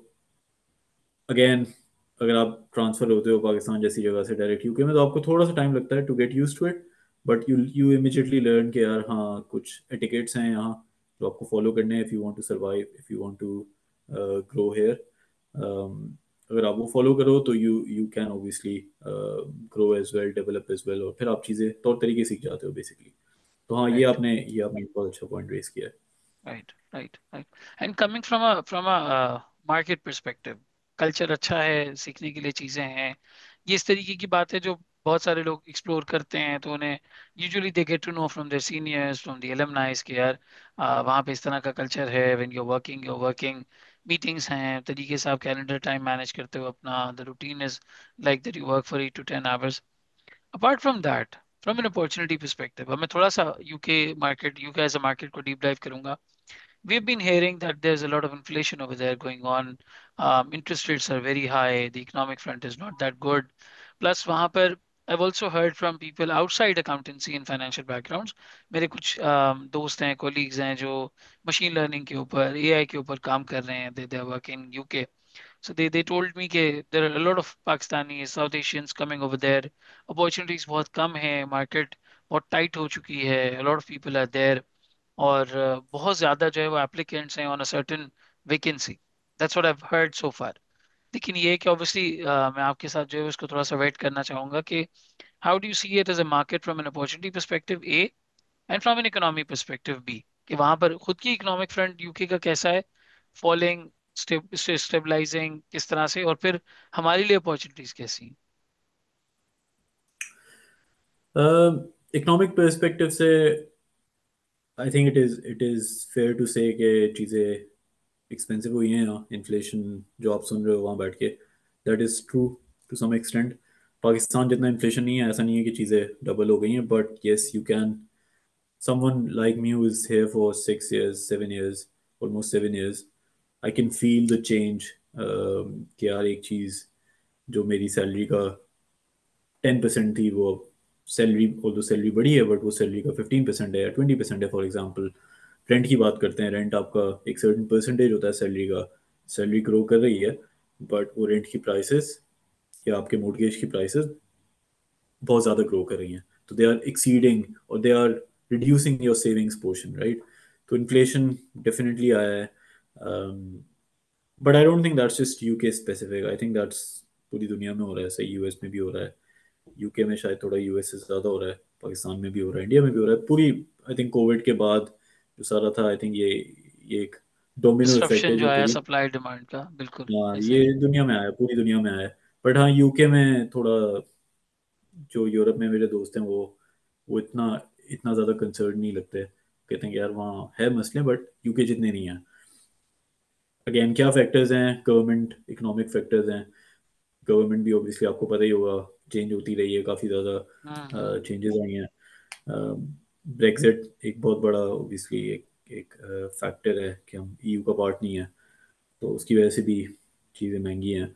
अगेन, अगर आप ट्रांसफर होते हो पाकिस्तान जैसी जगह से डायरेक्ट यूके में, तो आपको थोड़ा सा टाइम लगता है to get used to it. But you immediately learn कि यार हाँ, कुछ एटिकेट्स हैं यहाँ जो आपको फॉलो करने हैं, if you want to survive, if you want to grow here. अगर आप वो फॉलो करो तो you can obviously grow as well, develop as well, और फिर आप चीज़ें तौर तरीके सीख जाते हो बेसिकली। तो हाँ, ये राइट, आपने बहुत अच्छा पॉइंट रेस किया है। Right, right, right. And coming from a market perspective, culture अच्छा है, सीखने के लिए चीजें हैं। ये इस तरीके की बात है जो बहुत सारे लोग एक्सप्लोर करते हैं, तो उन्हें usually they get to know from their seniors, from the alumnis कि यार वहाँ पे इस तरह का कल्चर है। व्हेन यू वर्किंग, मीटिंग्स हैं, तरीके से आप कैलेंडर टाइम मैनेज करते हो अपना, the routine is like that, you work for 8 to 10 hours। Apart from that, from an opportunity perspective, अब मैं थोड़ा सा यूके एज अ मार्केट को डीप डाइव करूंगा। We've been hearing that there's a lot of inflation over there going on. Interest rates are very high. The economic front is not that good. Plus, वहाँ पर I've also heard from people outside accountancy and financial backgrounds. मेरे कुछ दोस्त हैं, colleagues हैं जो machine learning के ऊपर, AI के ऊपर काम कर रहे हैं. They work in UK. So they told me कि there are a lot of Pakistanis, South Asians coming over there. Opportunities बहुत कम है, market बहुत tight हो चुकी है. A lot of people are there. और बहुत ज्यादा जो है वो एप्लीकेंट्स हैं on a certain vacancy. That's what I have heard so far. लेकिन ये है कि ऑब्वियसली मैं आपके साथ जो है उसको थोड़ा सा वेट करना चाहूंगा कि how do you see it as a market from an opportunity perspective A, and from an economy perspective B, कि वहां पर खुद की इकोनॉमिक फ्रंट यूके का कैसा है, फॉलोइंग, स्टेबलाइजिंग किस तरह से, और फिर हमारे लिए अपॉर्चुनिटीज कैसी हैं? इकोनॉमिक पर्सपेक्टिव से I think it is fair to say कि चीज़ें एक्सपेंसिव हुई हैं यहाँ। इन्फ्लेशन जो आप सुन रहे हो वहाँ बैठ के, that is true to some extent. Pakistan जितना इन्फ्लेशन नहीं है, ऐसा नहीं है कि चीज़ें डबल हो गई हैं, but yes you can, someone like me who is here for 6 years 7 years, almost 7 years, I can feel the change। कि यार एक चीज़ जो मेरी सैलरी का 10% थी, वो सैलरी, ऑल्दो सैलरी बड़ी है, बट वो सैलरी का 15% है या 20% है। फॉर एग्जांपल रेंट की बात करते हैं, रेंट आपका एक सर्टेन परसेंटेज होता है सैलरी का। सैलरी ग्रो कर रही है, बट वो रेंट की प्राइसेस या आपके मोर्गेज की प्राइसेस बहुत ज़्यादा ग्रो कर रही हैं, तो दे आर एक्सीडिंग और they are reducing your savings portion, right. तो इन्फ्लेशन डेफिनेटली आया है, but I don't think that's just UK specific, I think that's पूरी दुनिया में हो रहा है। सही यूएस में भी हो रहा है, यूके में शायद थोड़ा यूएस से ज़्यादा हो रहा है, पाकिस्तान में भी हो रहा है, इंडिया में भी हो रहा है पूरी। आई थिंक कोविड के बाद जो सारा था, आई थिंक ये एक डोमिनो इफेक्ट है डिस्रप्शन जो जो आया पूरी, सप्लाई डिमांड का, बिल्कुल हाँ ऐसे ये ही। दुनिया में आया, पूरी दुनिया में आया। बट हाँ यूके में थोड़ा, जो यूरोप में मेरे दोस्त हैं वो इतना इतना ज़्यादा कंसर्न नहीं लगते, कहते हैं कि यार वहाँ है मसले बट यूके जितने नहीं हैं। अगेन क्या फैक्टर्स हैं, गवर्नमेंट इकोनॉमिक फैक्टर्स हैं। गवर्नमेंट भी ऑब्वियसली आपको पता ही होगा, चेंज होती रही है, काफ़ी ज़्यादा हम्म। चेंजेस आई हैं। ब्रेक्सिट एक बहुत बड़ा ऑब्वियसली एक एक फैक्टर है कि हम ईयू का पार्ट नहीं है, तो उसकी वजह से भी चीज़ें महंगी हैं।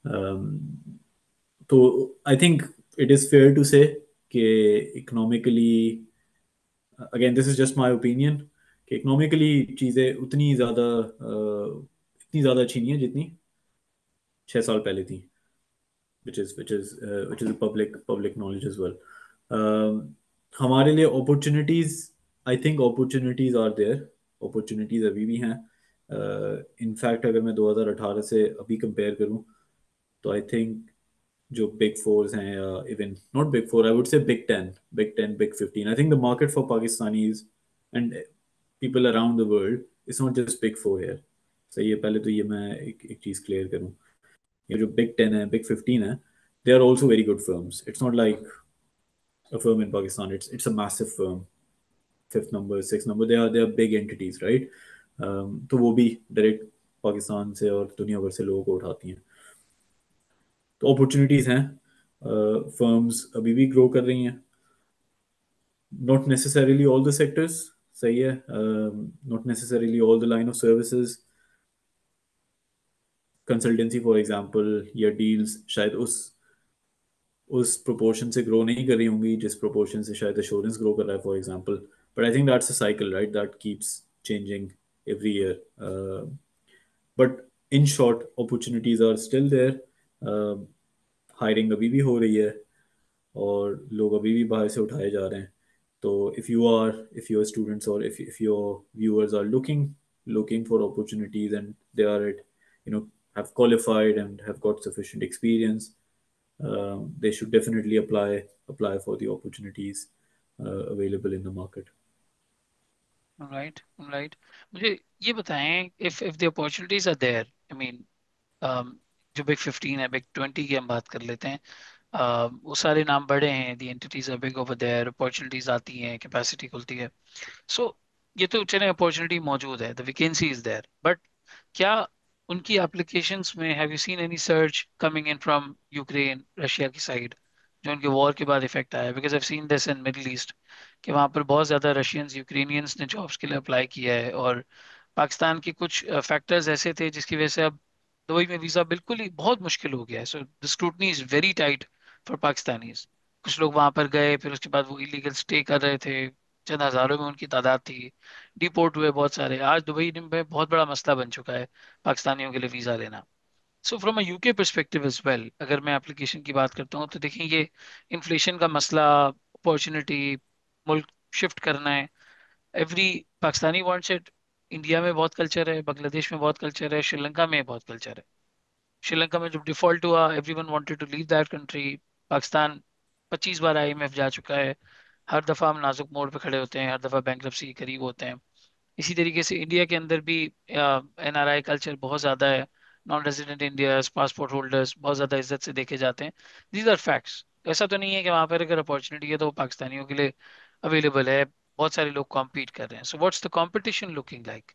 तो I think it is fair to say कि economically, again this is just my opinion, कि इकोनॉमिकली चीज़ें उतनी ज़्यादा इतनी ज़्यादा अच्छी नहीं है जितनी 6 साल पहले थी, which is public knowledge as well. हमारे लिए opportunities, I think opportunities are there, opportunities अभी भी हैं। इनफैक्ट अगर मैं 2018 से अभी कंपेयर करूं, तो आई थिंक जो बिग फोर्स हैं, या even not big four, I would say big 10 big 15, I think the market for Pakistanis and people around the world is not just big four here. सही है, पहले तो ये मैं एक चीज़ क्लियर करूं, ये जो बिग 10 है, बिग 15 है, they are also very good firms. It's not like a firm in Pakistan. It's a massive firm. Fifth number, sixth number. They are big entities, right? तो वो भी डायरेक्ट पाकिस्तान से और दुनिया भर से लोगों को उठाती हैं। तो अपॉर्चुनिटीज हैं, फर्म्स अभी भी ग्रो कर रही हैं, not necessarily all the sectors. सही है, not necessarily all the line of services. Consultancy for example या डील्स शायद उस प्रोपोर्शन से ग्रो नहीं कर रही होंगी जिस प्रोपोर्शन से शायद एश्योरेंस ग्रो कर रहा है, for example. But I think that's a cycle, right, that keeps changing every year. But in short opportunities are still there, hiring अभी भी हो रही है और लोग अभी भी बाहर से उठाए जा रहे हैं। तो if your students or if your viewers are looking for opportunities and they are at, have qualified and have got sufficient experience, they should definitely apply for the opportunities available in the market. Right, right. मुझे ये बताएं, if the opportunities are there, I mean, जो बिग 15 है, बिग 20 की हम बात कर लेते हैं। वो सारे नाम बड़े हैं, the entities are big over there, opportunities आती हैं, कैपेसिटी खुलती है। सो ये तो चले, अपॉर्चुनिटी मौजूद है, the vacancy is there, but क्या उनकी एप्लीकेशंस में have you seen any search coming in from Ukraine, Russia की साइड, जो उनके वॉर के बाद इफेक्ट आया? Because I seen this in Middle East, कि वहाँ पर बहुत ज़्यादा रशियंस, यूक्रेनियंस ने जॉब्स के लिए अप्लाई किया है, और पाकिस्तान के कुछ फैक्टर्स ऐसे थे जिसकी वजह से अब दुबई में वीज़ा बिल्कुल ही बहुत मुश्किल हो गया है। So the scrutiny is very tight for Pakistanis. कुछ लोग वहाँ पर गए, फिर उसके बाद वो इलीगल स्टे कर रहे थे, चंद हज़ारों में उनकी तादाद थी, डिपोर्ट हुए बहुत सारे। आज दुबई में बहुत बड़ा मसला बन चुका है पाकिस्तानियों के लिए वीज़ा लेना। So from a UK perspective as well, अगर मैं एप्लीकेशन की बात करता हूँ, तो देखिए, ये इन्फ्लेशन का मसला, अपॉर्चुनिटी, मुल्क शिफ्ट करना है, every Pakistani wants it. India में बहुत कल्चर है, बांग्लादेश में बहुत कल्चर है, श्रीलंका में बहुत कल्चर है। श्रीलंका में जब डिफॉल्ट हुआ, everyone wanted to leave that country. Pakistan 25 बार आईएमएफ जा चुका है, हर दफा हम नाजुक मोड़ पे खड़े होते हैं, हर दफा बैंक्रप्सी के करीब होते हैं। इसी तरीके से इंडिया के अंदर भी एनआरआई कल्चर बहुत ज़्यादा है, non resident Indians, passport holders बहुत ज़्यादा इज्जत से देखे जाते हैं। These are facts. ऐसा तो नहीं है कि वहाँ पर अगर अपॉर्चुनिटी है तो वो पाकिस्तानियों के लिए अवेलेबल है, बहुत सारे लोग कॉम्पीट कर रहे हैं। So what's the competition looking like?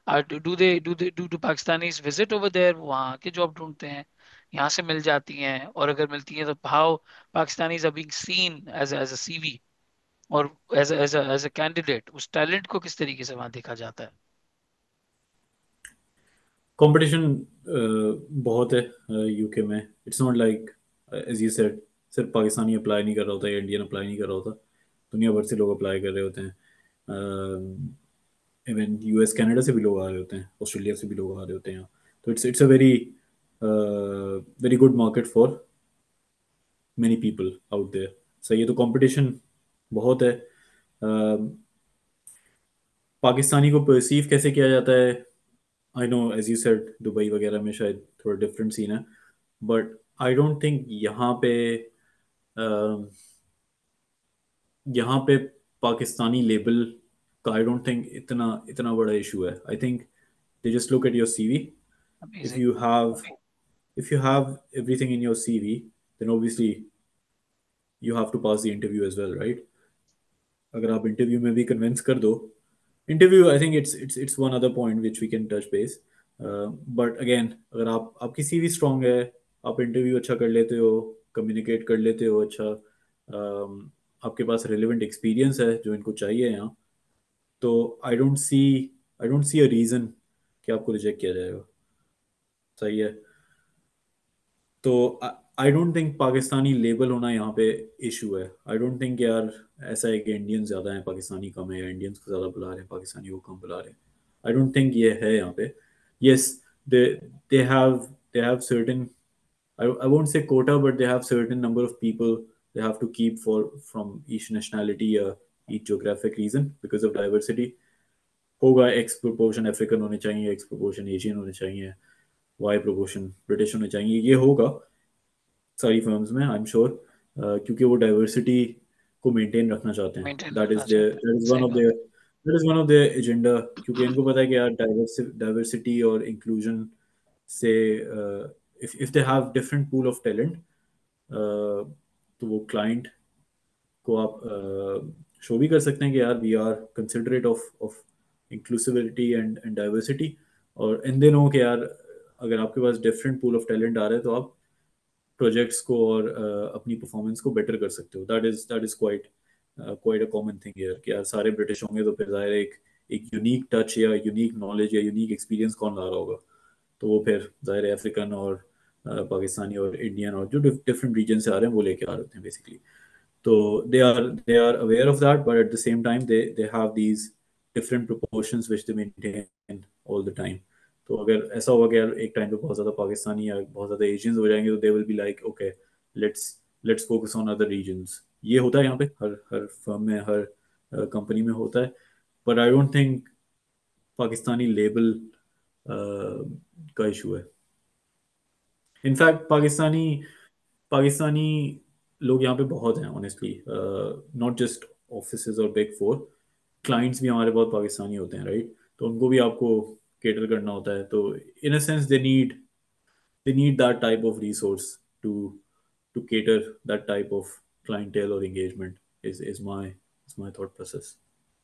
Do Pakistanis visit over there, वहाँ आके जॉब ढूंढते हैं, यहाँ से मिल जाती हैं, और अगर मिलती हैं तो how Pakistanis are being seen as a CV, और एज अ कैंडिडेट, उस टैलेंट को किस तरीके से वहां देखा जाता है? कंपटीशन बहुत है यूके में। It's not like, as you said, सिर्फ पाकिस्तानी अप्लाई नहीं कर रहा होता या इंडियन अप्लाई नहीं कर रहा होता, दुनिया भर से लोग अप्लाई कर रहे होते हैं। इवन यूएस कनाडा से भी लोग आ रहे होते हैं, ऑस्ट्रेलिया से भी लोग आ रहे होते हैं यहाँ। तो it's a very very good market for many people out there. सही है, तो कंपटीशन बहुत है। पाकिस्तानी को परसीव कैसे किया जाता है, I know as you said Dubai वगैरह में शायद थोड़ा डिफरेंट सीन है, but I don't think uh, यहाँ पे पाकिस्तानी लेबल का आई डोंट थिंक इतना इतना बड़ा इशू है। I think they just look at your CV. if amazing. you have if you have everything in your CV, then obviously you have to pass the interview as well, right? अगर आप इंटरव्यू में भी कन्विंस कर दो, interview I think it's one other point which we can touch base. But again अगर आपकी सीवी स्ट्रांग है, आप इंटरव्यू अच्छा कर लेते हो, कम्युनिकेट कर लेते हो अच्छा, आपके पास रिलेवेंट एक्सपीरियंस है जो इनको चाहिए यहाँ, तो I don't see a reason कि आपको रिजेक्ट किया जाएगा। सही है, तो I don't think Pakistani label होना यहाँ पे इशू है। आई डोंट थिंक यार ऐसा है कि इंडियन ज़्यादा हैं पाकिस्तानी कम है, या इंडियंस को ज़्यादा बुला रहे हैं पाकिस्तानी को कम बुला रहे हैं। आई डोंट थिंक ये है यहाँ पे। Yes, they they have they have certain, I won't say quota, but they have certain number of people they have to keep for from each nationality, each geographic region because of diversity। होगा एक्स प्रोपोर्शन अफ्रीकन होने चाहिए, एक्स प्रोपोर्शन एशियन होने चाहिए, वाई प्रोपोर्शन ब्रिटिश होने चाहिए, ये होगा सारी फर्म्स में आई एम श्योर, क्योंकि वो डाइवर्सिटी को मेंटेन रखना चाहते हैं। मेंटेन दैट रखना इज देयर, चाहते हैं, सही बात है। That is one of their agenda, क्योंकि इनको पता है कि यार डाइवर्सिटी और इंक्लूजन से if they have different pool of talent, तो वो क्लाइंट को आप शो भी कर सकते हैं कि यार we are considerate of inclusivity and diversity. और इन दिनों के यार अगर आपके पास डिफरेंट पूल ऑफ टैलेंट आ रहे हैं तो आप प्रोजेक्ट्स को और अपनी परफॉर्मेंस को बेटर कर सकते हो। That is quite quite a common thing here कि यार सारे ब्रिटिश होंगे तो फिर जाहिर है एक एक यूनिक टच या यूनिक नॉलेज या यूनिक एक्सपीरियंस कौन ला रहा होगा, तो वो फिर जाहिर है अफ्रीकन और पाकिस्तानी और इंडियन और जो डिफरेंट रीजन से आ रहे हैं वो लेके आ रहे होते हैं बेसिकली। तो they are aware of that, but at the same time they have these different proportions which they maintain all the time। तो अगर ऐसा होगा कि यार एक टाइम पे बहुत ज़्यादा पाकिस्तानी या बहुत ज़्यादा एशियंस हो जाएंगे, तो they will be like okay, let's let's focus on other reasons. ये होता है यहाँ पे हर हर फर्म में, हर कंपनी में होता है। But I don't think Pakistani label का इशू है। इनफैक्ट पाकिस्तानी पाकिस्तानी लोग यहाँ पे बहुत हैं ऑनेस्टली, नॉट जस्ट ऑफिसेज और बिग फोर, क्लाइंट्स भी हमारे बहुत पाकिस्तानी होते हैं, राइट? तो उनको भी आपको केटर करना होता है, तो in a sense they need that type of resource to cater that type of clientele or engagement is my thought process।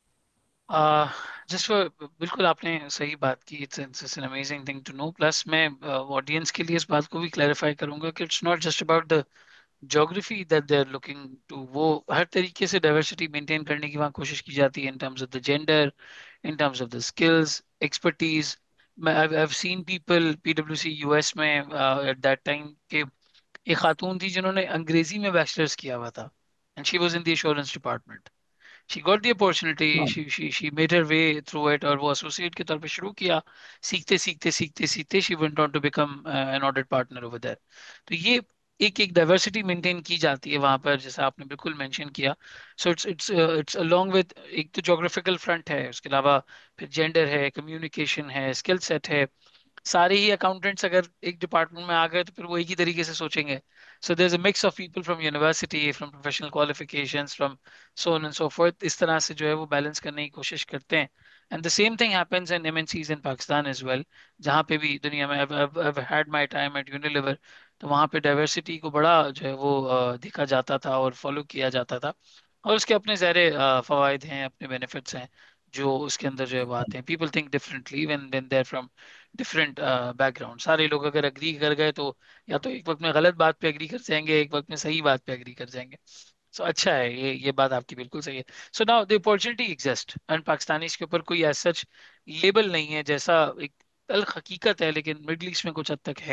Just बिल्कुल आपने सही बात की। It's an amazing thing to know. Plus मैं ऑडियंस के लिए इस बात को भी क्लैरिफाई करूंगा कि it's not just about the geography that they are looking to. वो हर तरीके से डाइवर्सिटी मेंटेन करने की वहाँ कोशिश की जाती है, in terms of the gender, in terms of the skills, expertise. मैं I've seen people पीडब्ल्यूसी यूएस में एट दैट टाइम के एक खातून थी जिन्होंने अंग्रेजी में बैचलर्स किया हुआ था, and she was in the insurance department. She got the opportunity, हाँ, she made her way through it, और वो एसोसिएट के तौर पे शुरू किया। सीखते सीखते सीखते सीखते she went on to become an audit partner over there. तो ये एक एक डाइवर्सिटी मेंटेन की जाती है वहां पर, जैसा आपने बिल्कुल मेंशन किया। सो इट्स अलोंग विद, एक तो जोग्राफिकल फ्रंट है, उसके अलावा फिर जेंडर है, कम्युनिकेशन है, स्किल सेट है। सारे ही अकाउंटेंट्स अगर एक डिपार्टमेंट में आ गए तो फिर वो एक ही तरीके से सोचेंगे। So there is a mix of people from university, from professional qualifications, from so on and so forth. इस तरह से जो है वो बैलेंस करने की कोशिश करते हैं। And the same thing happens in MNCs in Pakistan as well. जहाँ पे भी दुनिया में I've had my time at Unilever, तो वहाँ पे डाइवर्सिटी को बड़ा जो है वो देखा जाता था और फॉलो किया जाता था। और उसके अपने ज़ाहिर फवायद हैं, अपने बेनिफिट्स हैं जो उसके अंदर जो है वो आते हैं। People think differently when they're from different background. सारे लोग अगर एग्री कर गए तो या तो एक वक्त में गलत बात पे एग्री कर जाएंगे, एक वक्त में सही बात पे एग्री कर जाएंगे। सो अच्छा है, ये बात आपकी बिल्कुल सही है। So now the opportunity exist and Pakistanis के ऊपर कोई एज सच लेबल नहीं है, जैसा एक अल हकीकत है, लेकिन मिडल ईस्ट में कुछ हद तक है।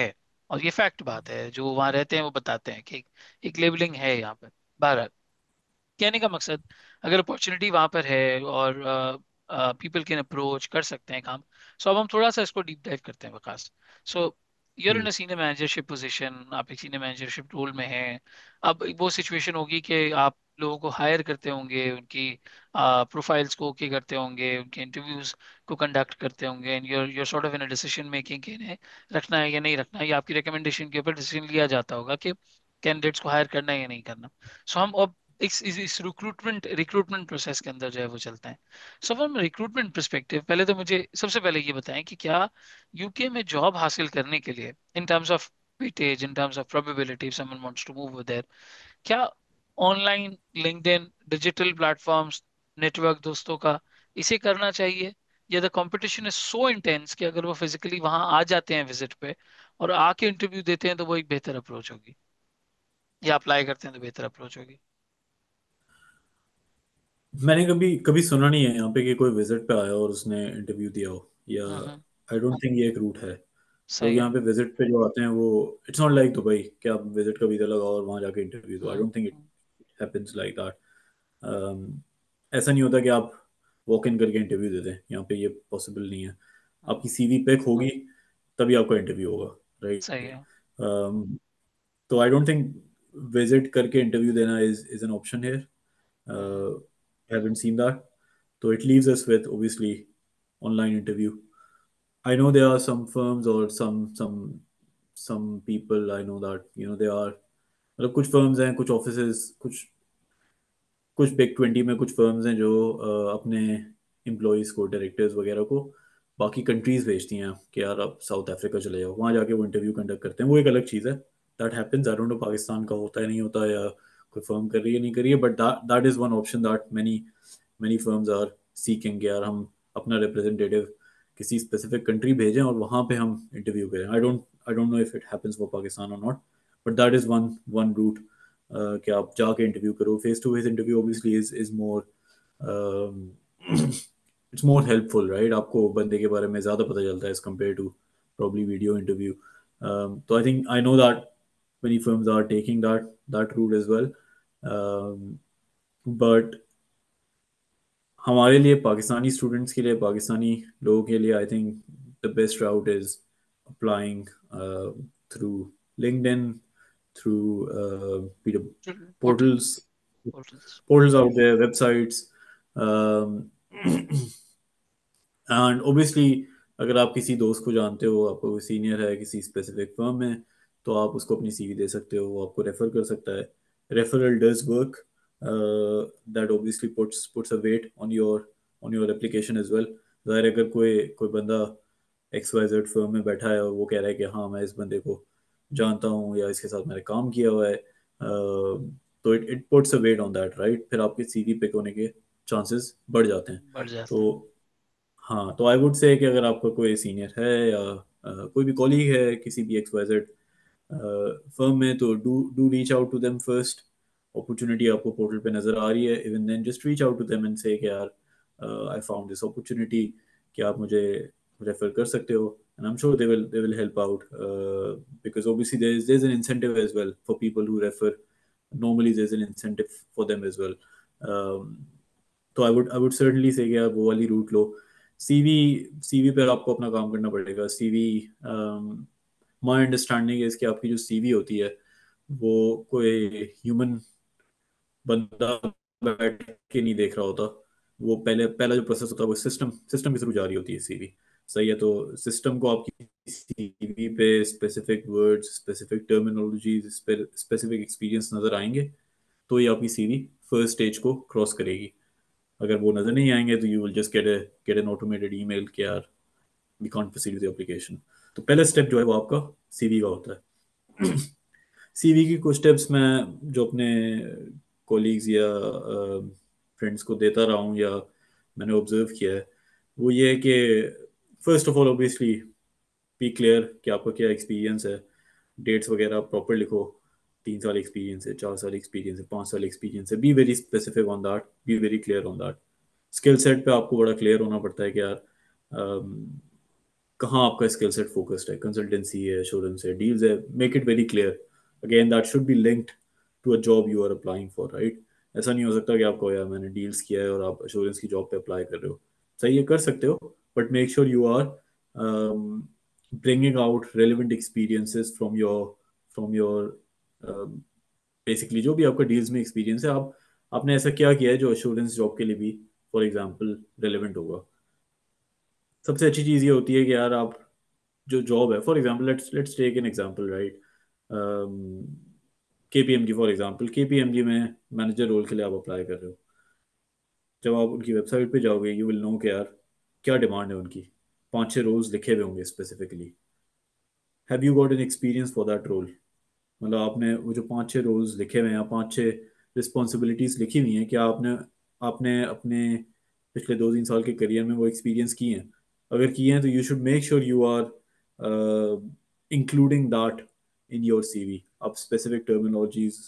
और ये फैक्ट बात है, जो वहाँ रहते हैं वो बताते हैं कि एक लेबलिंग है यहाँ पर। बहरहाल, कहने का मकसद, अगर अपॉर्चुनिटी वहां पर है और पीपल कैन अप्रोच कर सकते हैं काम। सो अब हम थोड़ा सा इसको डीप डाइव करते हैं Vikas. So you're in hmm. A senior managership position, आप एक सीनियर मैनेजरशिप रोल में हैं। अब वो सिचुएशन होगी कि आप लोगों को हायर करते होंगे, उनकी प्रोफाइल्स को ओके करते होंगे, उनके इंटरव्यूज को कंडक्ट करते होंगे, and your your sort of in decision making कि इन्हें रखना है या नहीं रखना है, या आपकी रिकमेंडेशन के ऊपर डिसीजन लिया जाता होगा कि कैंडिडेट्स को हायर करना है या नहीं करना। सो हम अब इस रिक्रूटमेंट प्रोसेस के अंदर जो है वो चलता है। सो फ्रॉम रिक्रूटमेंट परस्पेक्टिव, पहले तो मुझे सबसे पहले ये बताएं कि क्या यूके में जॉब हासिल करने के लिए, in terms of weightage, in terms of probability, if someone wants to move there, क्या online, LinkedIn, digital platforms, network दोस्तों का, इसे करना चाहिए, या the competition is so intense कि अगर वो फिजिकली वहां आ जाते हैं विजिट पे और आके इंटरव्यू देते हैं तो वो एक बेहतर अप्रोच होगी, या अप्लाई करते हैं तो बेहतर अप्रोच होगी? मैंने कभी कभी सुना नहीं है यहाँ पे कि कोई विजिट पे आया और उसने इंटरव्यू दिया हो, या हम्म। आई डोंट थिंक ये एक रूट है। लोग सही है। यहाँ पे विजिट पे जो आते हैं वो, इट्स नॉट लाइक दुबई कि आप विजिट का वीजा लगाओ और वहाँ जाके इंटरव्यू दो। I don't think it hmm. Happens like that. ऐसा नहीं होता कि आप वॉक इन करके इंटरव्यू दे दें, यहाँ पे ये पॉसिबल नहीं है। हम्म। आपकी सीवी पिक होगी तभी आपका इंटरव्यू होगा, सही राइट? है। तो आई डोंट थिंक विजिट करके इंटरव्यू देना is an option here. Hmm. Haven't seen that. So it leaves us with obviously online interview. I know there are some firms or some people I know that they are, मतलब कुछ firms हैं, कुछ offices, कुछ कुछ बिग 20 में कुछ फर्म्स हैं जो अपने एम्प्लॉयज़ को, डायरेक्टर्स वगैरह को बाकी कंट्रीज भेजती हैं कि यार आप साउथ अफ्रीका चले जाओ, वहाँ जाके वो इंटरव्यू कंडक्ट करते हैं। वो एक अलग चीज़ है, that happens. I don't know Pakistan का होता है नहीं होता, या कोई फर्म कर रही है नहीं कर रही है, but that is one option that many many firms are seeking, यार हम अपना रिप्रेजेंटेटिव किसी स्पेसिफिक कंट्री भेजें और वहाँ पे हम इंटरव्यू करें। I don't know if it happens for Pakistan और not, but that is one one route कि आप जाके इंटरव्यू करो। Face to face interview obviously is more it's more helpful, right? आपको बंदे के बारे में ज़्यादा पता चलता है as compare to probably video interview. तो I think I know that many firms are taking that route as well. But हमारे लिए, पाकिस्तानी स्टूडेंट्स के लिए, पाकिस्तानी लोगों के लिए, I think the best route is applying through LinkedIn, through portals portals. Portals out there, websites. And obviously अगर आप किसी दोस्त को जानते हो, आपको कोई सीनियर है किसी स्पेसिफिक फर्म में, तो आप उसको अपनी सीवी दे सकते हो, वो आपको रेफर कर सकता है। Referral does work, that obviously puts a weight on your application as well. ज़ाहिर है, अगर कोई कोई बंदा XYZ फर्म में बैठा है और वो कह रहा है कि हाँ मैं इस बंदे को जानता हूँ या इसके साथ मैंने काम किया हुआ है, तो it puts a weight on that, right? फिर आपकी सीवी पिक होने के चांसेस बढ़ जाते हैं। बढ़ जाते तो हैं। हाँ, तो आई वुड से कि अगर आपका कोई सीनियर है या कोई भी कॉलीग है किसी भी XYZ फर्म में, तो do do reach out to them first. Opportunity आपको पोर्टल पे नजर आ रही है, even then just reach out to them and say कि यार आई फाउंड दिस अपॉर्चुनिटी, क्या आप मुझे रेफर कर सकते हो? And I am sure they will help out, because obviously there is an incentive as well for people who refer. Normally there's an incentive for them as well. तो आई वुड सर्टनली से कि आप वो वाली रूट लो। सीवी सीवी पर आपको अपना काम करना पड़ेगा। सीवी, माय अंडरस्टैंडिंग है कि आपकी जो सीवी होती है वो कोई ह्यूमन बंदा बैठ के नहीं देख रहा होता। वो पहला जो प्रोसेस होता है वो सिस्टम के थ्रू जारी होती है सीवी। सही है, तो सिस्टम को आपकी सीवी पे specific words, specific terminology, specific experience नजर आएंगे, तो ये आपकी सीवी फर्स्ट स्टेज को क्रॉस करेगी। अगर वो नजर नहीं आएंगे तो you will just get an automated email कि यार we can't proceed with application. तो पहला स्टेप जो है वो आपका सीवी का होता है। सीवी की कुछ टिप्स मैं जो अपने कोलीग्स या फ्रेंड्स को देता रहा हूँ या मैंने ऑब्जर्व किया है, वो ये है कि first of all obviously be clear कि आपका क्या एक्सपीरियंस है। डेट्स वगैरह प्रॉपर लिखो। 3 साल एक्सपीरियंस है, 4 साल एक्सपीरियंस है, 5 साल एक्सपीरियंस है, be very specific on that, be very clear on that. Skill set पे आपको बड़ा क्लियर होना पड़ता है कि यार कहाँ आपका स्किल सेट फोकस्ड है, कंसल्टेंसी है, एश्योरेंस है, डील्स है, make it very clear. Again that should be linked to a job you are applying for, right? ऐसा नहीं हो सकता कि आपको यार मैंने डील्स किया है और आप एश्योरेंस की जॉब पे अप्लाई कर रहे हो। सही है, कर सकते हो, but make sure you are bringing out relevant experiences from your basically जो भी आपका डील्स में एक्सपीरियंस है, आप आपने ऐसा क्या किया है जो एश्योरेंस जॉब के लिए भी फॉर एग्जांपल रेलेवेंट होगा। सबसे अच्छी चीज़ ये होती है कि यार आप जो जॉब है, for example let's let's take an example, right? KPMG for example, KPMG में मैनेजर रोल के लिए आप अप्लाई कर रहे हो। जब आप उनकी वेबसाइट पे जाओगे यू विल नो कि यार क्या डिमांड है उनकी। 5-6 रोल्स लिखे हुए होंगे specifically. Have you got an experience for that role? मतलब आपने वो जो 5-6 रोल्स लिखे हुए हैं या 5-6 रिस्पॉन्सिबिलिटीज लिखी हुई हैं, क्या आपने आपने अपने पिछले 2-3 साल के करियर में वो एक्सपीरियंस किए हैं? अगर किए हैं तो you should make sure you are including that in your CV. आप स्पेसिफिक टर्मिनोलॉजीज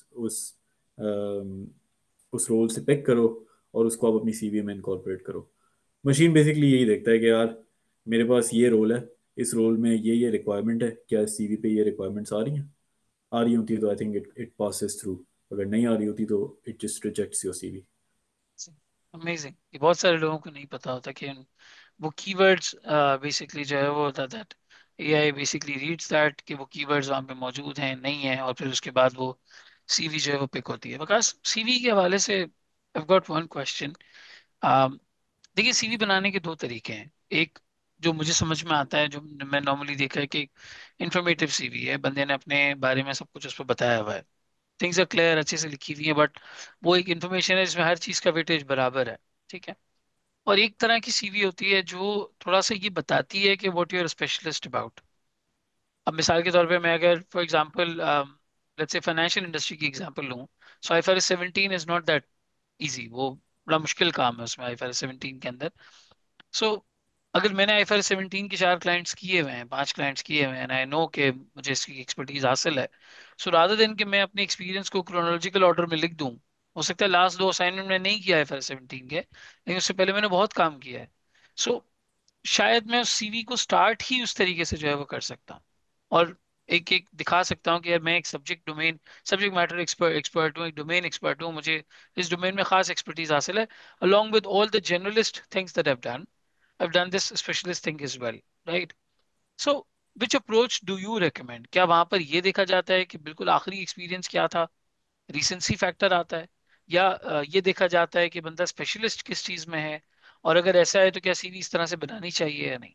उस रोल से पिक करो और उसको आप अपनी सीवी में इनकॉर्पोरेट करो। मशीन बेसिकली यही देखता है कि यार मेरे पास ये रोल है, इस रोल में ये रिक्वायरमेंट है, क्या सीवी पे ये रिक्वायरमेंट्स आ रही हैं? आ रही होती है तो I think it it passes through. अगर नहीं आ रही होती तो it just rejects your CV. Amazing. ये बहुत सारे लोगों को नहीं पता होता कि वो कीवर्ड्स बेसिकली जो है वो होता that AI basically reads that कि वो कीवर्ड्स वहाँ पे मौजूद हैं नहीं है, और फिर उसके बाद वो सीवी जो है वो पिक होती है। बिकॉज सीवी के हवाले से आई गॉट वन क्वेश्चन। देखिए, सीवी बनाने के दो तरीके हैं। एक जो मुझे समझ में आता है, जो मैं नॉर्मली देखा है कि इंफॉर्मेटिव सीवी है, बंदे ने अपने बारे में सब कुछ उस पर बताया हुआ है, थिंग्स आर क्लियर, अच्छे से लिखी हुई है, बट वो एक इन्फॉर्मेशन है जिसमें हर चीज़ का वेटेज बराबर है। ठीक है। और एक तरह की सीवी होती है जो थोड़ा सा ये बताती है कि what you are specialist about. अब मिसाल के तौर पे मैं अगर for example let's say financial industry की एग्जांपल लूँ, so IFRS 17 is not that easy. वो बड़ा मुश्किल काम है उसमें IFRS 17 के अंदर। सो अगर मैंने IFRS 17 के 4 क्लाइंट्स किए हुए हैं, 5 क्लाइंट्स किए हुए हैं, आई नो कि मुझे इसकी एक्सपर्टीज हासिल है, सो रादर देन कि मैं अपने एक्सपीरियंस को क्रोनोलॉजिकल ऑर्डर में लिख दूं, हो सकता है लास्ट 2 असाइनमेंट मैंने नहीं किया IFRS 17 के, लेकिन उससे पहले मैंने बहुत काम किया है। सो शायद मैं उस सीवी को स्टार्ट ही उस तरीके से जो है वो कर सकता हूँ, और एक एक दिखा सकता हूँ कि यार मैं एक सब्जेक्ट मैटर एक्सपर्ट हूँ, एक डोमेन एक्सपर्ट हूँ, मुझे इस डोमेन में खास एक्सपर्टीज हासिल है, along with all the generalist things that I've done this specialist thing as well, right? So which approach do you recommend? क्या वहां पर ये देखा जाता है कि बिल्कुल आखिरी एक्सपीरियंस क्या था, रिसेंसी फैक्टर आता है, या ये देखा जाता है कि बंदा स्पेशलिस्ट किस चीज में है? और अगर ऐसा है तो क्या सीवी इस तरह से बनानी चाहिए या नहीं?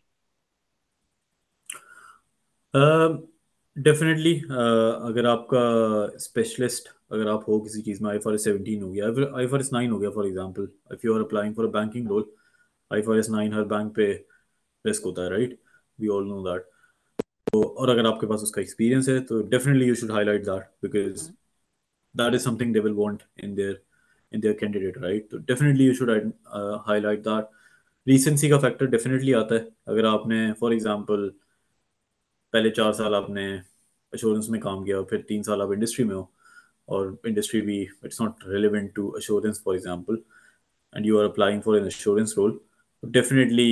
डेफिनेटली अगर आपका स्पेशलिस्ट, अगर आप हो किसी चीज़ में, आई फॉर 17 हो गया, आई फॉर 9 हो गया for example, if you are applying for a banking role, I for 9 हर बैंक पे रिस्क होता है, right? We all know that. तो और अगर आपके पास उसका एक्सपीरियंस है तो definitely you should highlight that, because hmm, that is something they will want in their candidate, right? तो definitely you should highlight that. recency का फैक्टर डेफिनेटली आता है। अगर आपने फॉर एग्जांपल पहले 4 साल आपने एश्योरेंस में काम किया और फिर 3 साल आप इंडस्ट्री में हो, और इंडस्ट्री भी it's not relevant to assurance for example, and you are applying for an assurance role, definitely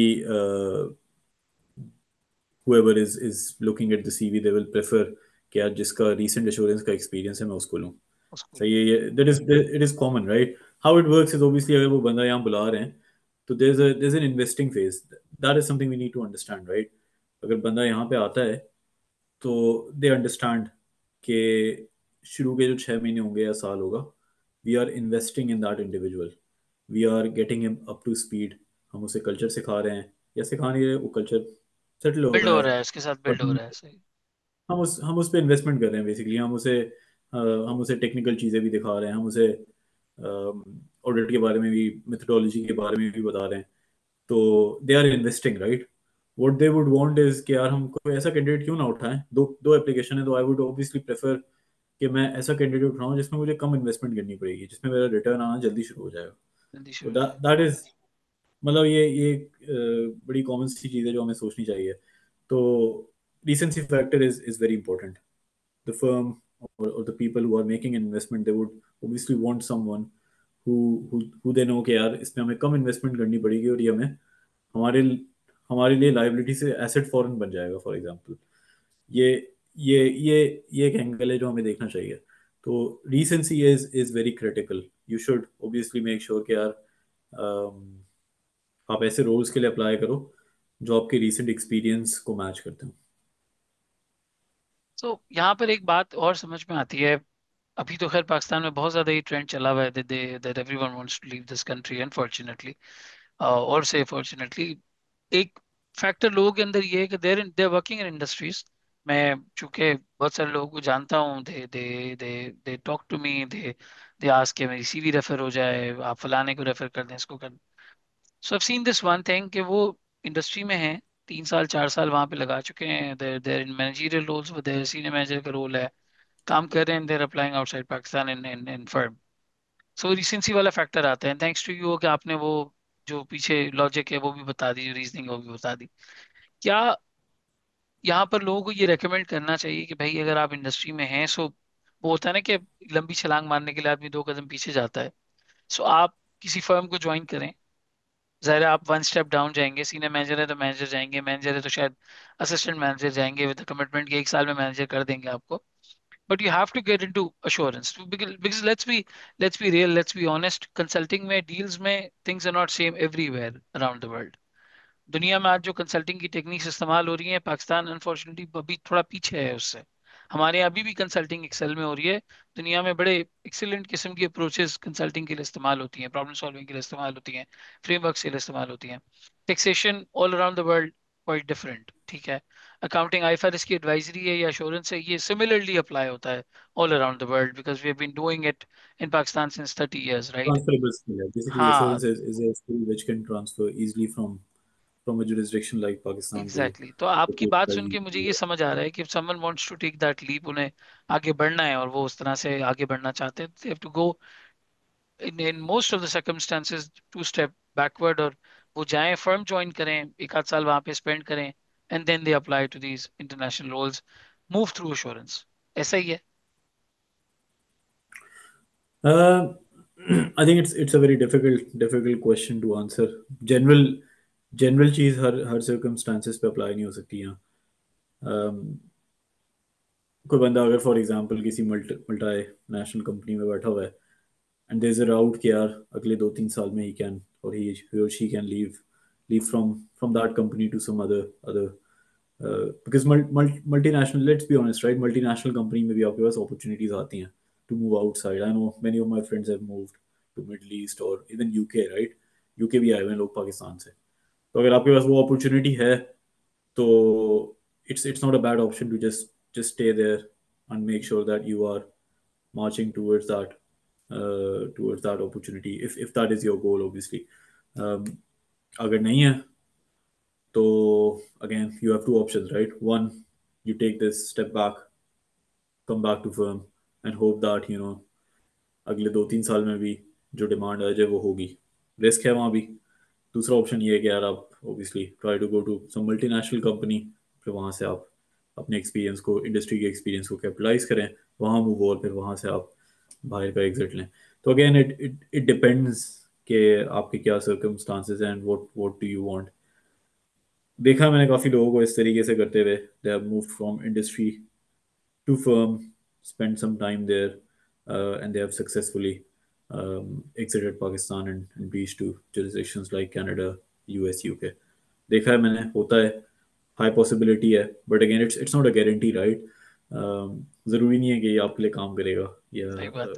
whoever is looking at the CV, they will prefer कि यार जिसका recent assurance का experience है मैं उसको लूँ। उसको सही है ये, that is it is common, right? How it works is obviously अगर वो बंदा यहाँ बुला रहे हैं तो there's an investing phase, that is something we need to understand, right? अगर बंदा यहाँ पे आता है तो they understand कि शुरू के जो 6 महीने होंगे या साल होगा, we are investing in that individual, we are getting him up to speed। हम उसे कल्चर सिखा रहे हैं या सिखा नहीं रहे, वो कल्चर सेटल हो बिल्ड रहा हो है, रहा है, उसके साथ और बिल्ड हो रहा है, सही। हम उस पे इन्वेस्टमेंट कर रहे हैं बेसिकली। हम उसे टेक्निकल चीज़ें भी दिखा रहे हैं, हम उसे ऑडिट के बारे में भी, मेथडोलॉजी के बारे में भी बता रहे हैं। तो they are investing, right? What they would want is कि यार हम कोई ऐसा कैंडिडेट क्यों ना उठाएं। दो दो एप्लीकेशन है तो आई वुड ऑब्वियसली प्रेफर कि मैं ऐसा कैंडिडेट उठाऊं जिसमें मुझे कम इन्वेस्टमेंट करनी पड़ेगी, जिसमें मेरा रिटर्न आना जल्दी शुरू हो जाएगा। जल्दी तो शुरू हो जाए। दैट इज, मतलब ये एक बड़ी कॉमन सी चीज़ है जो हमें सोचनी चाहिए। तो recency factor is very important। the firm or the people who are making an investment, they would obviously want someone who they know कि यार इसमें हमें कम इन्वेस्टमेंट करनी पड़ेगी और ये हमें हमारे हमारे लिए लाइबिलिटी से एसेट फॉरन बन जाएगा फॉर एग्जांपल। ये ये ये एक एंगल है जो हमें देखना चाहिए। तो recency is very critical. You should obviously make sure कि यार आप ऐसे रोल्स के लिए अप्लाई करो जो आपके रीसेंट एक्सपीरियंस को मैच करते हो। तो यहाँ पर एक बात और समझ में आती है। अभी तो खैर पाकिस्तान में बहुत ज्यादा ये ट्रेंड चला हुआ है that everyone wants to leave this country unfortunately, और से फॉर्चुनेटली। एक फैक्टर लोगों के अंदर ये है कि देर वर्किंग इन इंडस्ट्रीज। मैं चूंकि बहुत सारे लोगों को जानता हूँ, they they they they talk to me, they ask के मेरी सीवी रेफर हो जाए, आप फलाने को रेफर कर दें, इसको कर। So I seen this one thing कि वो इंडस्ट्री में है, 3 साल 4 साल वहां पे लगा चुके हैं, there there in managerial roles, there senior manager का रोल है, काम कर रहे हैं, there applying outside Pakistan in in in firm. So recency वाला फैक्टर आता है, थैंक्स टू यू कि आपने वो जो पीछे लॉजिक है वो भी बता दी, रीजनिंग वो भी बता दी। क्या यहाँ पर लोगों को ये रेकमेंड करना चाहिए कि भाई अगर आप इंडस्ट्री में हैं, सो वो होता है ना कि लंबी छलांग मारने के लिए आदमी 2 कदम पीछे जाता है। सो आप किसी फर्म को ज्वाइन करें, ज़ाहिर है आप 1 स्टेप डाउन जाएंगे, सीनियर मैनेजर है तो मैनेजर जाएंगे, मैनेजर है तो शायद असिस्टेंट मैनेजर जाएंगे, विद कमिटमेंट कि 1 साल में मैनेजर कर देंगे आपको। But you have to get into assurance, because let's be real, let's be honest, consulting में, डील्स में, things are not same everywhere around the world. दुनिया में आज जो कंसल्टिंग की टेक्निक्स इस्तेमाल हो रही हैं, पाकिस्तान अनफॉर्चुनेटली अभी थोड़ा पीछे है उससे। हमारे यहाँ अभी भी कंसल्टिंग एक्सेल में हो रही है। दुनिया में बड़े एक्सीलेंट किस्म की अप्रोचेस कंसल्टिंग के लिए इस्तेमाल होती हैं, प्रॉब्लम सॉल्विंग के लिए इस्तेमाल होती हैं, फ्रेमवर्क के लिए इस्तेमाल होती हैं। Taxation all around the world quite different, ठीक है। अकाउंटिंग आईफआरएस की एडवाइजरी है या एश्योरेंस है, ये सिमिलरली अप्लाई होता है all around the world, because we have been doing it in Pakistan since 30 years, right? Transferable skill है बेसिकली। हाँ, assurance is a skill which can transfer easily from a jurisdiction like Pakistan to exactly exactly. तो आपकी बात सुन के मुझे ये US। समझ आ रहा है कि someone wants to take that leap, उन्हें आगे बढ़ना है और वो उस तरह से आगे बढ़ना चाहते हैं, they have to go in most of the circumstances 2 step backward, और वो जाएं, फर्म ज्वाइन करें, 1 आध साल वहां पे स्पेंड करें, and then they apply to these international roles, move through assurance. ऐसा ही है। Uh, I think it's a very difficult question to answer. General general चीज हर सर्कमस्टांसिस पे अप्लाई नहीं हो सकती यहाँ। Um, कोई बंदा अगर फॉर एग्जांपल किसी मल्टी नेशनल कंपनी में बैठा हुआ है and there is a route कि यार अगले 2-3 साल में ही कैन और ही और she can leave from that company to some other because multinational, let's be honest right, multinational company में भी आपके पास अपॉर्चुनिटीज आती हैं to move outside. I know many of my friends have moved to middle east और इवन यूके, राइट। यूके भी आए हुए हैं लोग पाकिस्तान से। तो अगर आपके पास वो अपॉर्चुनिटी है तो it's not a bad option to just stay there and make sure that you are marching towards that opportunity if that is your goal obviously. um, अगर नहीं है तो again you have two options, right? One, you take this step back, come back to firm and hope that अगले 2-3 साल में भी जो डिमांड आ जाए वो होगी। रिस्क है वहाँ भी। दूसरा ऑप्शन ये है कि यार आप obviously try to go to some multinational company, फिर वहाँ से आप अपने एक्सपीरियंस को, इंडस्ट्री के एक्सपीरियंस को कैपिटलाइज करें, वहाँ मूव, और फिर वहाँ से आप बाहर का एग्जिट लें। तो अगेन इट डिपेंड्स कि आपके क्या सर्कमस्टांसेस हैं and what do you want. देखा है मैंने काफ़ी लोगों को इस तरीके से करते हुए, they have moved from industry to firm, spent some time there, and they have successfully exited Pakistan and reached to jurisdictions like Canada, US, UK. देखा है मैंने, होता है, हाई पॉसिबिलिटी है, but again it's not a guarantee, right. ज़रूरी नहीं है कि ये आपके लिए काम करेगा या सही बात।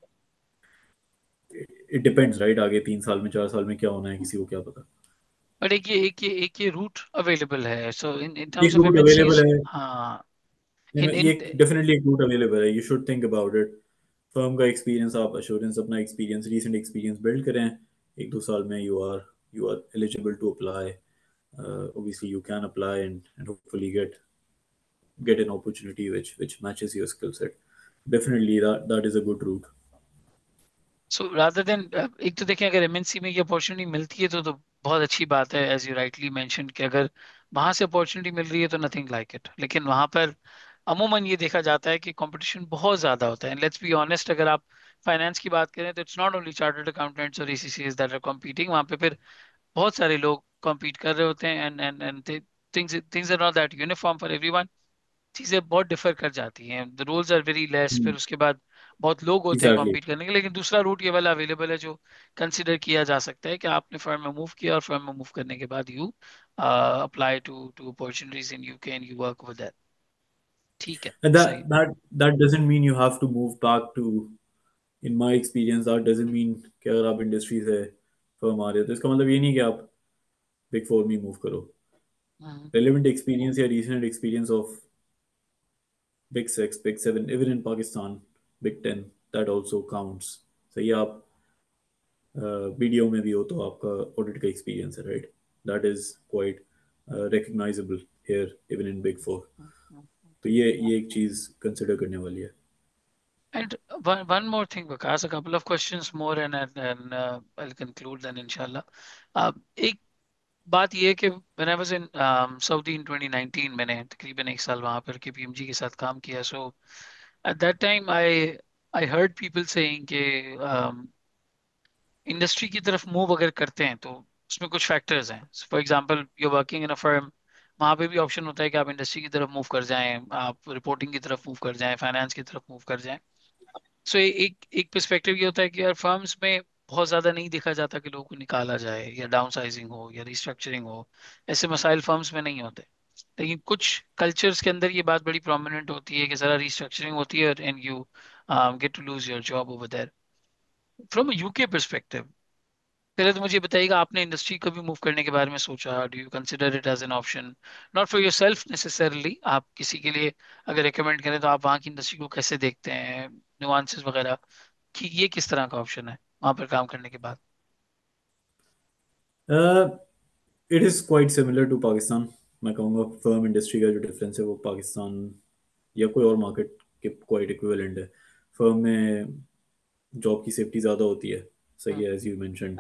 It depends, right. आगे 3 साल में 4 साल में क्या होना है किसी को क्या पता। बट एक ये रूट अवेलेबल है, सो इन एक terms of route MNCs. Available है। हाँ। इन ये इन डेफिनेटली एक रूट अवेलेबल है, you should think about it. Firm का एक्सपीरियंस, आप अश्योरेंस अपना एक्सपीरियंस, रीसेंट एक्सपीरियंस बिल्ड करें। 1-2 साल में you are eligible to apply. Obviously you can apply and hopefully get an opportunity which matches your skill set. Definitely that is a good route. So rather than, एक तो देखें, अगर एमएनसी में ये अपॉर्चुनिटी मिलती है तो बहुत अच्छी बात है, एज यू राइटली मेंशन, कि अगर वहां से अपॉर्चुनिटी मिल रही है तो नथिंग लाइक इट। लेकिन वहां पर अमूमन ये देखा जाता है कि कंपटीशन बहुत ज्यादा होता है, लेट्स बी ऑनेस्ट। अगर आप फाइनेंस की बात करें तो it's not only chartered accountants और एसीसीएस दैट आर कॉम्पीटिंग वहां पे, फिर बहुत सारे लोग compete कर रहे होते हैं, and things are not that uniform for everyone. चीजें बहुत डिफर कर जाती हैं, the rules are very less, फिर उसके बाद बहुत लोग होते हैं एग्जैक्टली। कॉम्पीट करने के। लेकिन दूसरा रूट ये वाला अवेलेबल है जो कंसिडर किया जा सकता है कि आपने फर्म में मूव किया, और फर्म में मूव करने के बाद you apply to to opportunities in UK and you work with that. ठीक है, And सही। that doesn't mean you have to move back to, in my experience, that doesn't mean कि अगर आप इंडस्ट्री से फर्म आ रहे हो तो इसका मतलब ये नहीं कि आप बिग फोर में मूव करो। हम्म, रेलिवेंट एक्सपीरियंस या recent experience of big six, big seven, even in Pakistan, big ten, that also counts. सही है, आप बीडीओ में भी हो तो आपका ऑडिट का एक्सपीरियंस है, right? That is quite recognisable here even in big four. Hmm, hmm. तो ये एक चीज़ कंसिडर करने वाली है। And one more thing, Vikas, a couple of questions more, and I'll conclude then inshallah. एक बात ये है कि when I was in Saudi in 2019, मैंने तकरीबन एक साल वहाँ पर KPMG के साथ काम किया। So at that time I heard people saying कि इंडस्ट्री की तरफ मूव अगर करते हैं तो उसमें कुछ फैक्टर्स हैं। For example you working in a firm, वहाँ पे भी ऑप्शन होता है कि आप इंडस्ट्री की तरफ मूव कर जाएं, आप रिपोर्टिंग की तरफ मूव कर जाएं, फाइनेंस की तरफ मूव कर जाएं। सो एक एक पर्सपेक्टिव ये होता है कि यार फर्म्स में बहुत ज्यादा नहीं देखा जाता कि लोगों को निकाला जाए, या डाउन साइजिंग हो या रिस्ट्रक्चरिंग हो, ऐसे मसाइल फर्म्स में नहीं होते। लेकिन कुछ कल्चर्स के अंदर ये बात बड़ी प्रोमिनेंट होती है कि जरा रिस्ट्रक्चरिंग होती है and you get to lose your job over there. From UK perspective, पहले तो मुझे बताइएगा, आपने इंडस्ट्री कभी मूव करने के बारे में सोचा? Do you consider it as an option, not for yourself necessarily, आप किसी के लिए अगर रिकमेंड करें तो आप वहाँ की इंडस्ट्री को कैसे देखते हैं, नुआंसेस वगैरह, कि ये किस तरह का ऑप्शन है वहां पर काम करने के बाद? It is quite similar to Pakistan. मैं कहूँगा फर्म इंडस्ट्री का जो डिफरेंस है वो पाकिस्तान या कोई और मार्केट के क्वाइट इक्विवेलेंट है। फर्म में जॉब की सेफ्टी ज़्यादा होती है, सही हम्म, है, एज यू मैंशनड।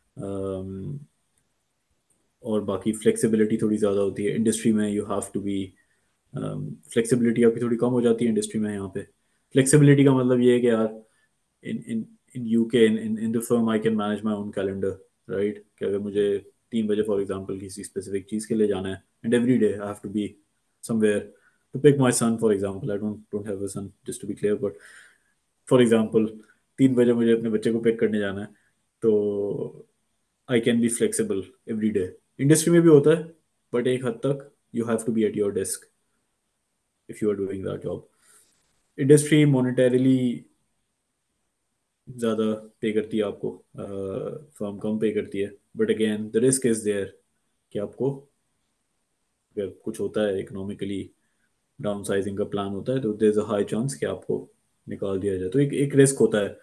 और बाकी फ्लेक्सिबिलिटी थोड़ी ज़्यादा होती है। इंडस्ट्री में you have to be, flexibility आपकी थोड़ी कम हो जाती है इंडस्ट्री में। यहाँ पे फ्लेक्सिबिलिटी का मतलब ये है कि यार in in UK in the firm I can manage my own calendar, right? कि अगर मुझे 3 बजे फॉर एग्जांपल किसी स्पेसिफिक चीज़ के लिए जाना है, and every day I have to be somewhere to pick my son for example. I don't have a son, just to be clear, but for example 3 बजे मुझे अपने बच्चे को पिक करने जाना है, तो I can be flexible every day. Industry में भी होता है, बट एक हद तक you have to be at your desk if you are doing that job. Industry monetarily ज़्यादा पे करती है आपको, फर्म कम पे करती है, but again the risk is there कि आपको अगर कुछ होता है इकोनॉमिकली, डाउन साइजिंग का प्लान होता है, तो there is a high chance कि आपको निकाल दिया जाए। तो एक एक रिस्क होता है।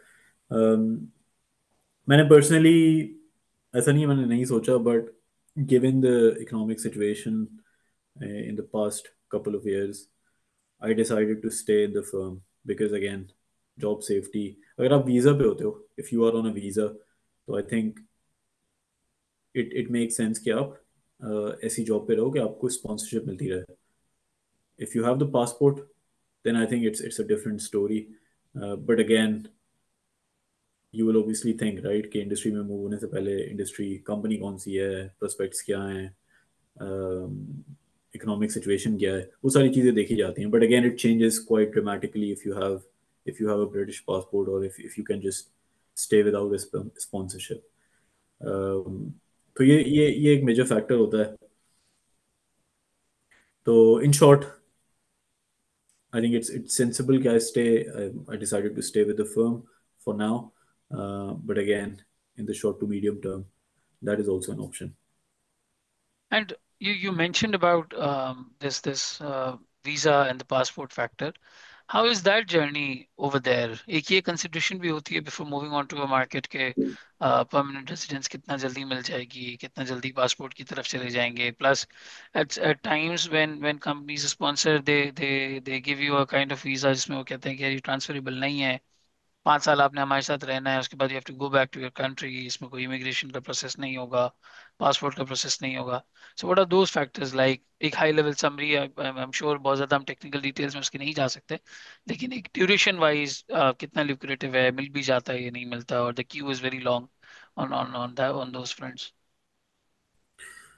मैंने पर्सनली, ऐसा नहीं है मैंने नहीं सोचा, but given the economic situation in the past couple of years, I decided to stay in the firm because again, job safety. अगर आप वीज़ा पे होते हो, if you are on a visa, तो I think it makes sense कि आप ऐसी जॉब पे रहो कि आपको स्पॉन्सरशिप मिलती रहे। If you have the passport, then I think it's a different story. But again, you will obviously think, right, कि इंडस्ट्री में मूव होने से पहले इंडस्ट्री कंपनी कौन सी है, प्रोस्पेक्ट्स क्या हैं, इकोनॉमिक सिचुएशन क्या है, वो सारी चीज़ें देखी जाती हैं। But again it changes quite dramatically if you have a British passport, or if you can just stay without a sponsorship. तो ये एक मेजर फैक्टर होता है। तो in short, I think it's sensible कि I decided to stay with the firm for now. But again, in the short to medium term, that is also an option. And you mentioned about this visa and the passport factor. How is that journey over there? एक ये consideration भी होती है before moving on to a market के permanent residence कितना जल्दी मिल जाएगी, कितना जल्दी पासपोर्ट की तरफ चले जाएंगे। Plus at times when companies sponsor, they give you a kind of visa जिसमें वो कहते हैं कि यार ये transferable नहीं है, 5 साल आपने हमारे साथ रहना है, उसके बाद you have to go back to your country, इसमें कोई इमिग्रेशन का प्रोसेस नहीं होगा, पासपोर्ट का प्रोसेस नहीं होगा। So what are those factors like? एक high level summary, I am sure बहुत ज़्यादा हम टेक्निकल डिटेल्स में उसकी नहीं जा सकते, लेकिन एक ड्यूरेशन वाइज कितना ल्यूक्रेटिव है, मिल भी जाता है, ये नहीं मिलता, और the queue is very long on on on those fronts.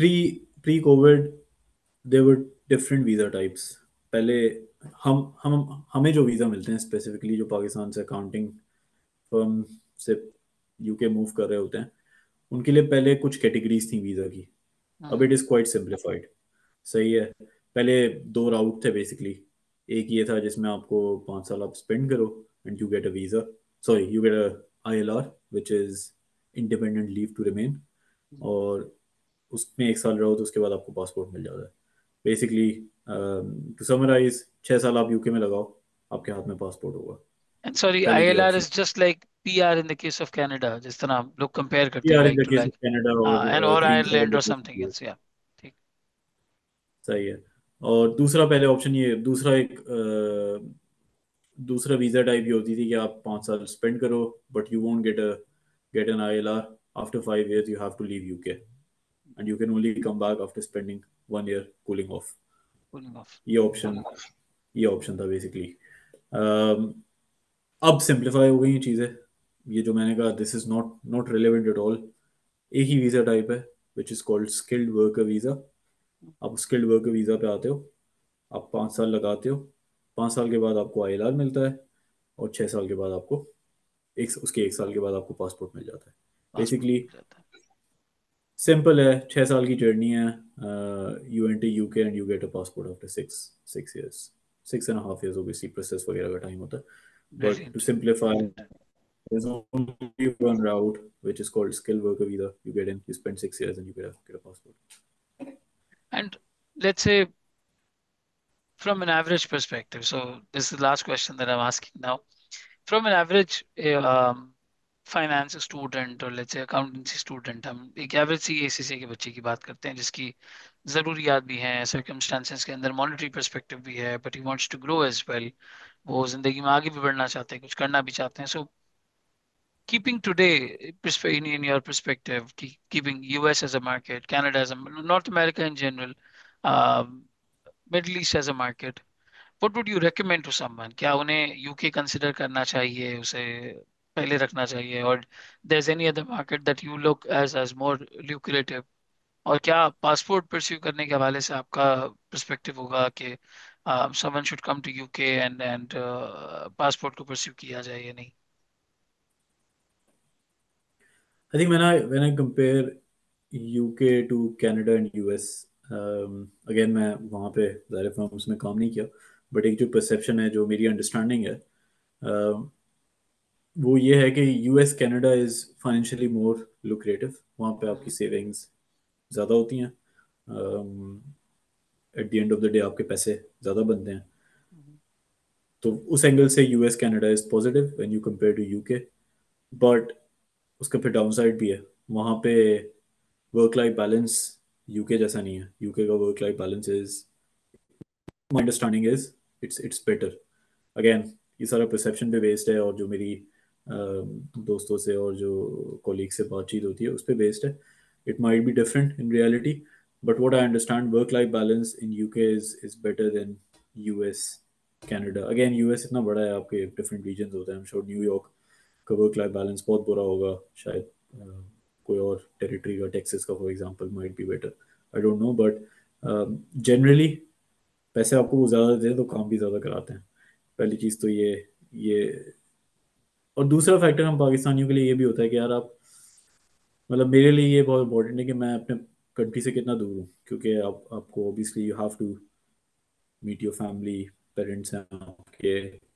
Pre covid there were different visa types. पहले हम हमें जो वीज़ा मिलते हैं स्पेसिफिकली जो पाकिस्तान से अकाउंटिंग फर्म से यूके मूव कर रहे होते हैं, उनके लिए पहले कुछ कैटेगरीज थी वीज़ा की। अब it hmm. Is quite simplified. सही है। पहले दो राउट थे बेसिकली। एक ये था जिसमें आपको 5 साल आप स्पेंड करो and you get a visa, sorry you get a ILR which is independent leave to remain. Hmm. और उसमें 1 साल रहो तो उसके बाद आपको पासपोर्ट मिल जाता है। बेसिकली टू समराइज, 6 साल आप यूके में लगाओ, आपके हाथ में पासपोर्ट होगा। एंड सॉरी, पहले की ILR option. Is just like PR in the case of Canada, जिस तरह हम लोग कंपेयर करते ये हैं are in like the to case of like. Canada हाँ, एंड और और green card in Ireland the और case something of US। Else, या। ठीक। सही है। और दूसरा पहले ऑप्शन ये दूसरा एक दूसरा वीज़ा टाइप ये होती थी कि आप 5 साल स्पेंड करो but you won't get an ILR। After 5 years you have to leave UK and you can only come back after spending 1 year cooling off। Cooling off. ये ऑप्शन ये ऑप्शन था बेसिकली। अब सिंप्लीफाई हो गई हैं चीज़ें। ये जो मैंने कहा this is not not relevant at all. एक ही वीज़ा टाइप है which is called skilled worker visa. आप स्किल्ड वर्कर वीज़ा पे आते हो, आप 5 साल लगाते हो, 5 साल के बाद आपको ILR मिलता है और 6 साल के बाद आपको उसके 1 साल के बाद आपको पासपोर्ट मिल जाता है। पासपोर्ट बेसिकली मिल जाता है। सिंपल है, 6 साल की जर्नी है। You enter UK and you get a passport after 6 6 years, 6.5 years obviously process वगैरह का टाइम होता है। But to brilliant. Simplify, there's only one route which is called skilled worker visa. You get in, you spend 6 years, and you get a passport. And let's say from an average perspective, so this is the last question that I'm asking now. From an average finance student or let's say accountancy student, हम एक एवरेज सी ACCA के बच्चे की बात करते हैं जिसकी ज़रूरियात भी हैं, सर्कमस्टांसेस के अंदर मॉनेटरी पर्सपेक्टिव भी है, but he wants to grow as well. वो ज़िंदगी में आगे भी बढ़ना चाहते हैं, कुछ करना भी चाहते हैं। सो keeping today in your perspective, keeping US as a market, Canada as a North America in general, um, Middle East as a market, what would you recommend to someone? क्या उन्हें यूके कंसिडर करना चाहिए, उसे पहले रखना चाहिए, और there's any other market that you look as more lucrative? और क्या पासपोर्ट परस्यू करने के हवाले से आपका पर्सपेक्टिव होगा कि someone should come to UK and passport को परस्यू किया जाए या नहीं? I think when I compare UK to Canada and US, again मैं वहाँ पे ज़ाहिर फर्म्स में काम नहीं किया, बट एक जो परसेप्शन है, जो मेरी अंडरस्टैंडिंग है, वो ये है कि US Canada is financially more lucrative. वहाँ पे आपकी हम्म। सेविंग्स ज़्यादा होती हैं। At the end of the day आपके पैसे ज़्यादा बनते हैं। हम्म। तो उस एंगल से US Canada is positive when you compare to UK. But उसका फिर डाउन साइड भी है। वहाँ पे वर्क लाइफ बैलेंस यूके जैसा नहीं है। यूके का work life balance is, my understanding is, it's better. Again ये सारा परसेप्शन पे बेस्ड है, और जो मेरी दोस्तों से और जो कोलीग से बातचीत होती है उस पर बेस्ड है। It might be different in reality, but what I understand work life balance in UK is better than US Canada. Again US इतना बड़ा है, आपके डिफरेंट रीजन होते हैं। आई एम श्योर न्यूयॉर्क का वर्क लाइफ बैलेंस बहुत बुरा होगा शायद। कोई और टेरिटरी का, टेक्सास का for example, might be better. I don't know, but generally पैसे आपको वो ज़्यादा देते हैं तो काम भी ज़्यादा कराते हैं। पहली चीज़ तो ये और दूसरा फैक्टर हम पाकिस्तानियों के लिए ये भी होता है कि यार आप, मतलब मेरे लिए ये बहुत इंपॉर्टेंट है कि मैं अपने कंट्री से कितना दूर हूँ, क्योंकि आपको obviously you have to meet your family, parents हैं आपके,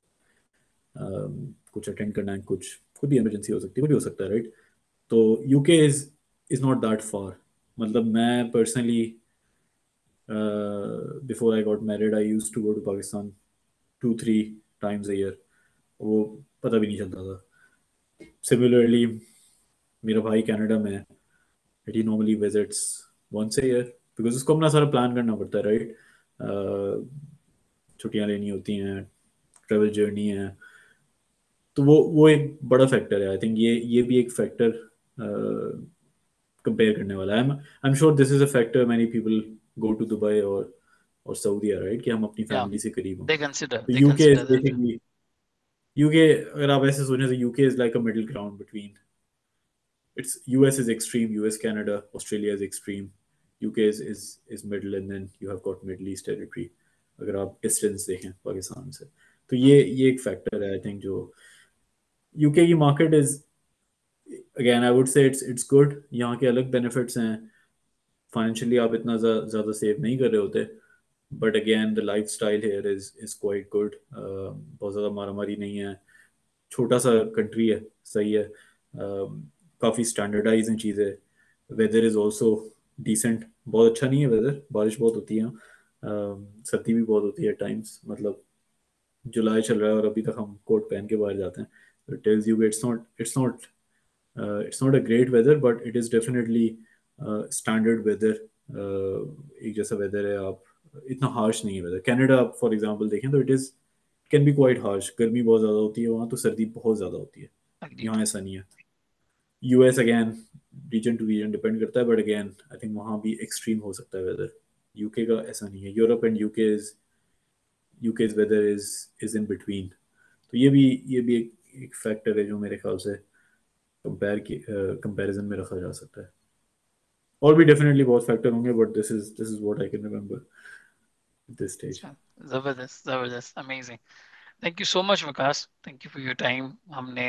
कुछ अटेंड करना है, कुछ खुद भी इमरजेंसी हो सकती है, कुछ भी हो सकता है, राइट? तो UK is not that far. मतलब मैं personally before I got married I use to go to Pakistan 2 3 times a year। वो पता भी नहीं चलता था। सिमिलरली मेरा भाई कनाडा में है, ही normally visits once a year, because उसको अपना सारा प्लान करना पड़ता है, राइट? छुट्टियां लेनी होती हैं, ट्रेवल जर्नी है। तो वो एक बड़ा फैक्टर है। आई थिंक ये भी एक फैक्टर कंपेयर करने वाला है। I am sure this is a factor many people go to Dubai और सऊदीया, राइट, कि हम अपनी या, फैमिली से करीब हों। they consider तो they UK is consider that. Basically, UK अगर आप ऐसे सोचें तो UK is like a middle ground between, it's US is extreme, US Canada Australia is extreme, UK is middle, and then you have got Middle East territory, अगर आप डिस्टेंस देखें पाकिस्तान से। तो ये एक फैक्टर है आई थिंक, जो यूके की market is, again I would say it's good. यहाँ के अलग बेनिफिट्स हैं, फाइनेंशियली आप इतना ज़्यादा सेव नहीं कर रहे होते, but again the life style here is quite good. बहुत ज़्यादा मारा मारी नहीं है, छोटा सा कंट्री है, सही है। काफ़ी स्टैंडर्डाइज हैं चीज़ें। वेदर इज़ ऑल्सो डिसेंट, बहुत अच्छा नहीं है वेदर, बारिश बहुत होती है, सर्दी भी बहुत होती है टाइम्स, मतलब जुलाई चल रहा है और अभी तक हम कोट पहन के बाहर जाते हैं। Tells you it's not a great weather, but it is definitely standard weather। एक जैसा वेदर है, आप इतना हार्श नहीं है वेदर। कनाडा फॉर एग्जांपल देखें तो it is can be quite harsh, गर्मी बहुत ज़्यादा होती है वहाँ, तो सर्दी बहुत ज़्यादा होती है। अग्रीड। यहाँ ऐसा नहीं है। US again region to region depend करता है, बट अगेन आई थिंक वहाँ भी एक्सट्रीम हो सकता है वेदर। यूके का ऐसा नहीं है। Europe and UK's weather is in between. तो ये भी एक फैक्टर है जो मेरे ख्याल से कंपैरिजन में रखा जा सकता है। और भी डेफिनेटली बहुत फैक्टर होंगे, but this is what I can remember this stage. अच्छा, जबरदस्त जबरदस्त, amazing. Thank you so much Vikas, thank you for your time. हमने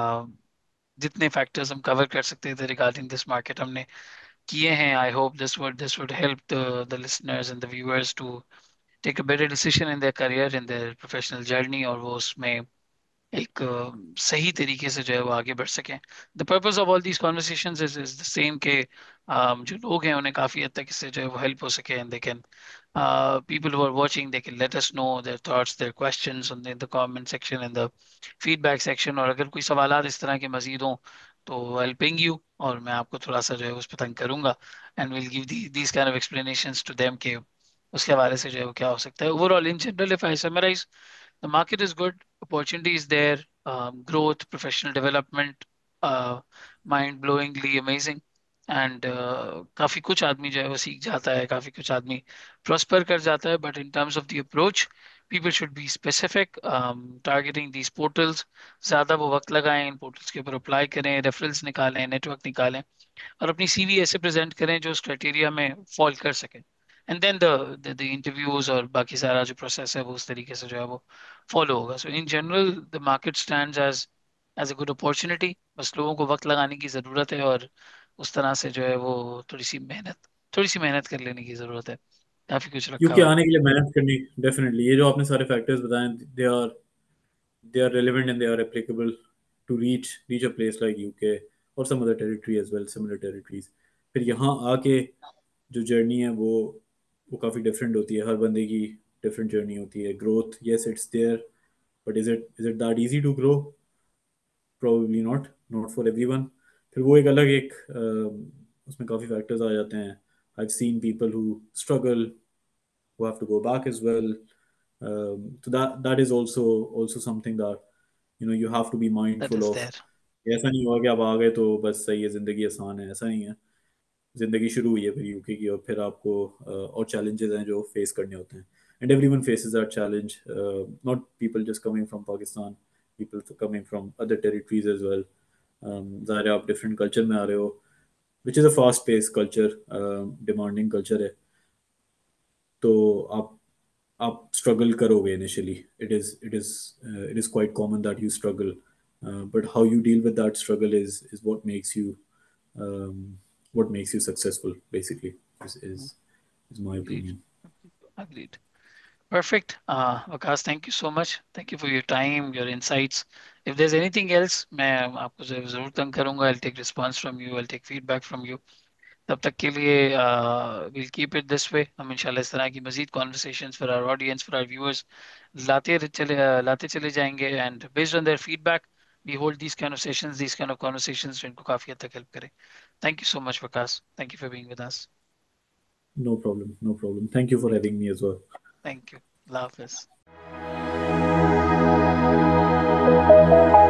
जितने फैक्टर्स हम कवर कर सकते थे रिगार्डिंग दिस मार्केट हमने किए हैं। I hope this would help the listeners and the viewers to take a better decision in their career, in their professional journey, और वो उसमें एक सही तरीके से जो है वो आगे बढ़ सकें। The purpose of all these conversations is the same के जो लोग हैं उन्हें काफ़ी हद तक इससे जो है वो हेल्प हो सके, and they can people who are watching, they can let us know their thoughts, their questions on the comment section and the feedback section। और अगर कोई सवालात इस तरह के मजीद हों तो I'll ping you, और मैं आपको थोड़ा सा जो है उस पर तंग करूंगा, and will give these kind of explanations to them कि उसके हवाले से जो है वो क्या हो सकता है। Overall in general if I summarise, the market is good, opportunity is there, growth, professional development, mind-blowingly amazing, and काफी कुछ आदमी जो है वो सीख जाता है, काफी कुछ आदमी प्रॉस्पर कर जाता है, but in terms of the approach people should be specific targeting these portals. ज्यादा वो वक्त लगाएं इन पोर्टल्स के ऊपर, अप्लाई करें, रेफरल्स निकालें, नेटवर्क निकालें, और अपनी सीवी ऐसे प्रेजेंट करें जो उस क्राइटेरिया में फॉल कर सके, एंड देन द इंटरव्यूज और बाकी सारा जो प्रोसेस है वो उस तरीके से जो है वो फॉलो होगा। So in general the market stands as a good opportunity. बस लोगों को वक्त लगाने की ज़रूरत है, और उस तरह से जो है वो थोड़ी सी मेहनत कर लेने की ज़रूरत है। काफ़ी कुछ रखा यूके हुआ है। आने के लिए मेहनत करनी, डेफिनेटली ये जो आपने सारे फैक्टर्स बताए, they are relevant and they are applicable to reach a place like UK or some other territory as well, similar territories। फिर यहाँ आके जो जर्नी है वो काफ़ी डिफरेंट होती है, हर बंदे की डिफरेंट जर्नी होती है। Growth, yes it's there, but is it that easy to grow? Probably not for everyone. फिर वो एक अलग एक उसमें काफ़ी फैक्टर्स आ जाते हैं। I have seen people who struggle, who have to go back as well। So that is also something that you have to be that mindful is of। There. ऐसा नहीं हुआ कि आप आ गए तो बस सही है, ज़िंदगी आसान है, ऐसा नहीं है। ज़िंदगी शुरू हुई है फिर यूके की, और फिर आपको और चैलेंजेस हैं जो फेस करने होते हैं। And everyone faces that challenge, not people just coming from Pakistan, people coming from other territories as well. ज़ाहिर है आप डिफरेंट कल्चर में आ रहे हो, which is a fast pace culture, demanding culture है। तो आप स्ट्रगल करोगे initially, it is quite common that you struggle, but how you deal with that struggle is what makes you successful basically, is my agreed, opinion। Agreed. Perfect. Vikas, thank you so much. Thank you for your time, your insights. If there's anything else, मैं आपको ज़रूर तंग करूंगा। I'll take response from you. I'll take feedback from you. तब तक के लिए we'll keep it this way। हम इंशाल्लाह इस तरह की मजीद conversations for our audience, for our viewers लाते चले जाएंगे, and based on their feedback, we hold these kind of sessions, these kind of conversations जो इनको काफ़ी हद तक help करें। Thank you so much, Vikas. Thank you for being with us. No problem, no problem, thank you for Thank you. having me as well। Thank you. Allah Hafiz.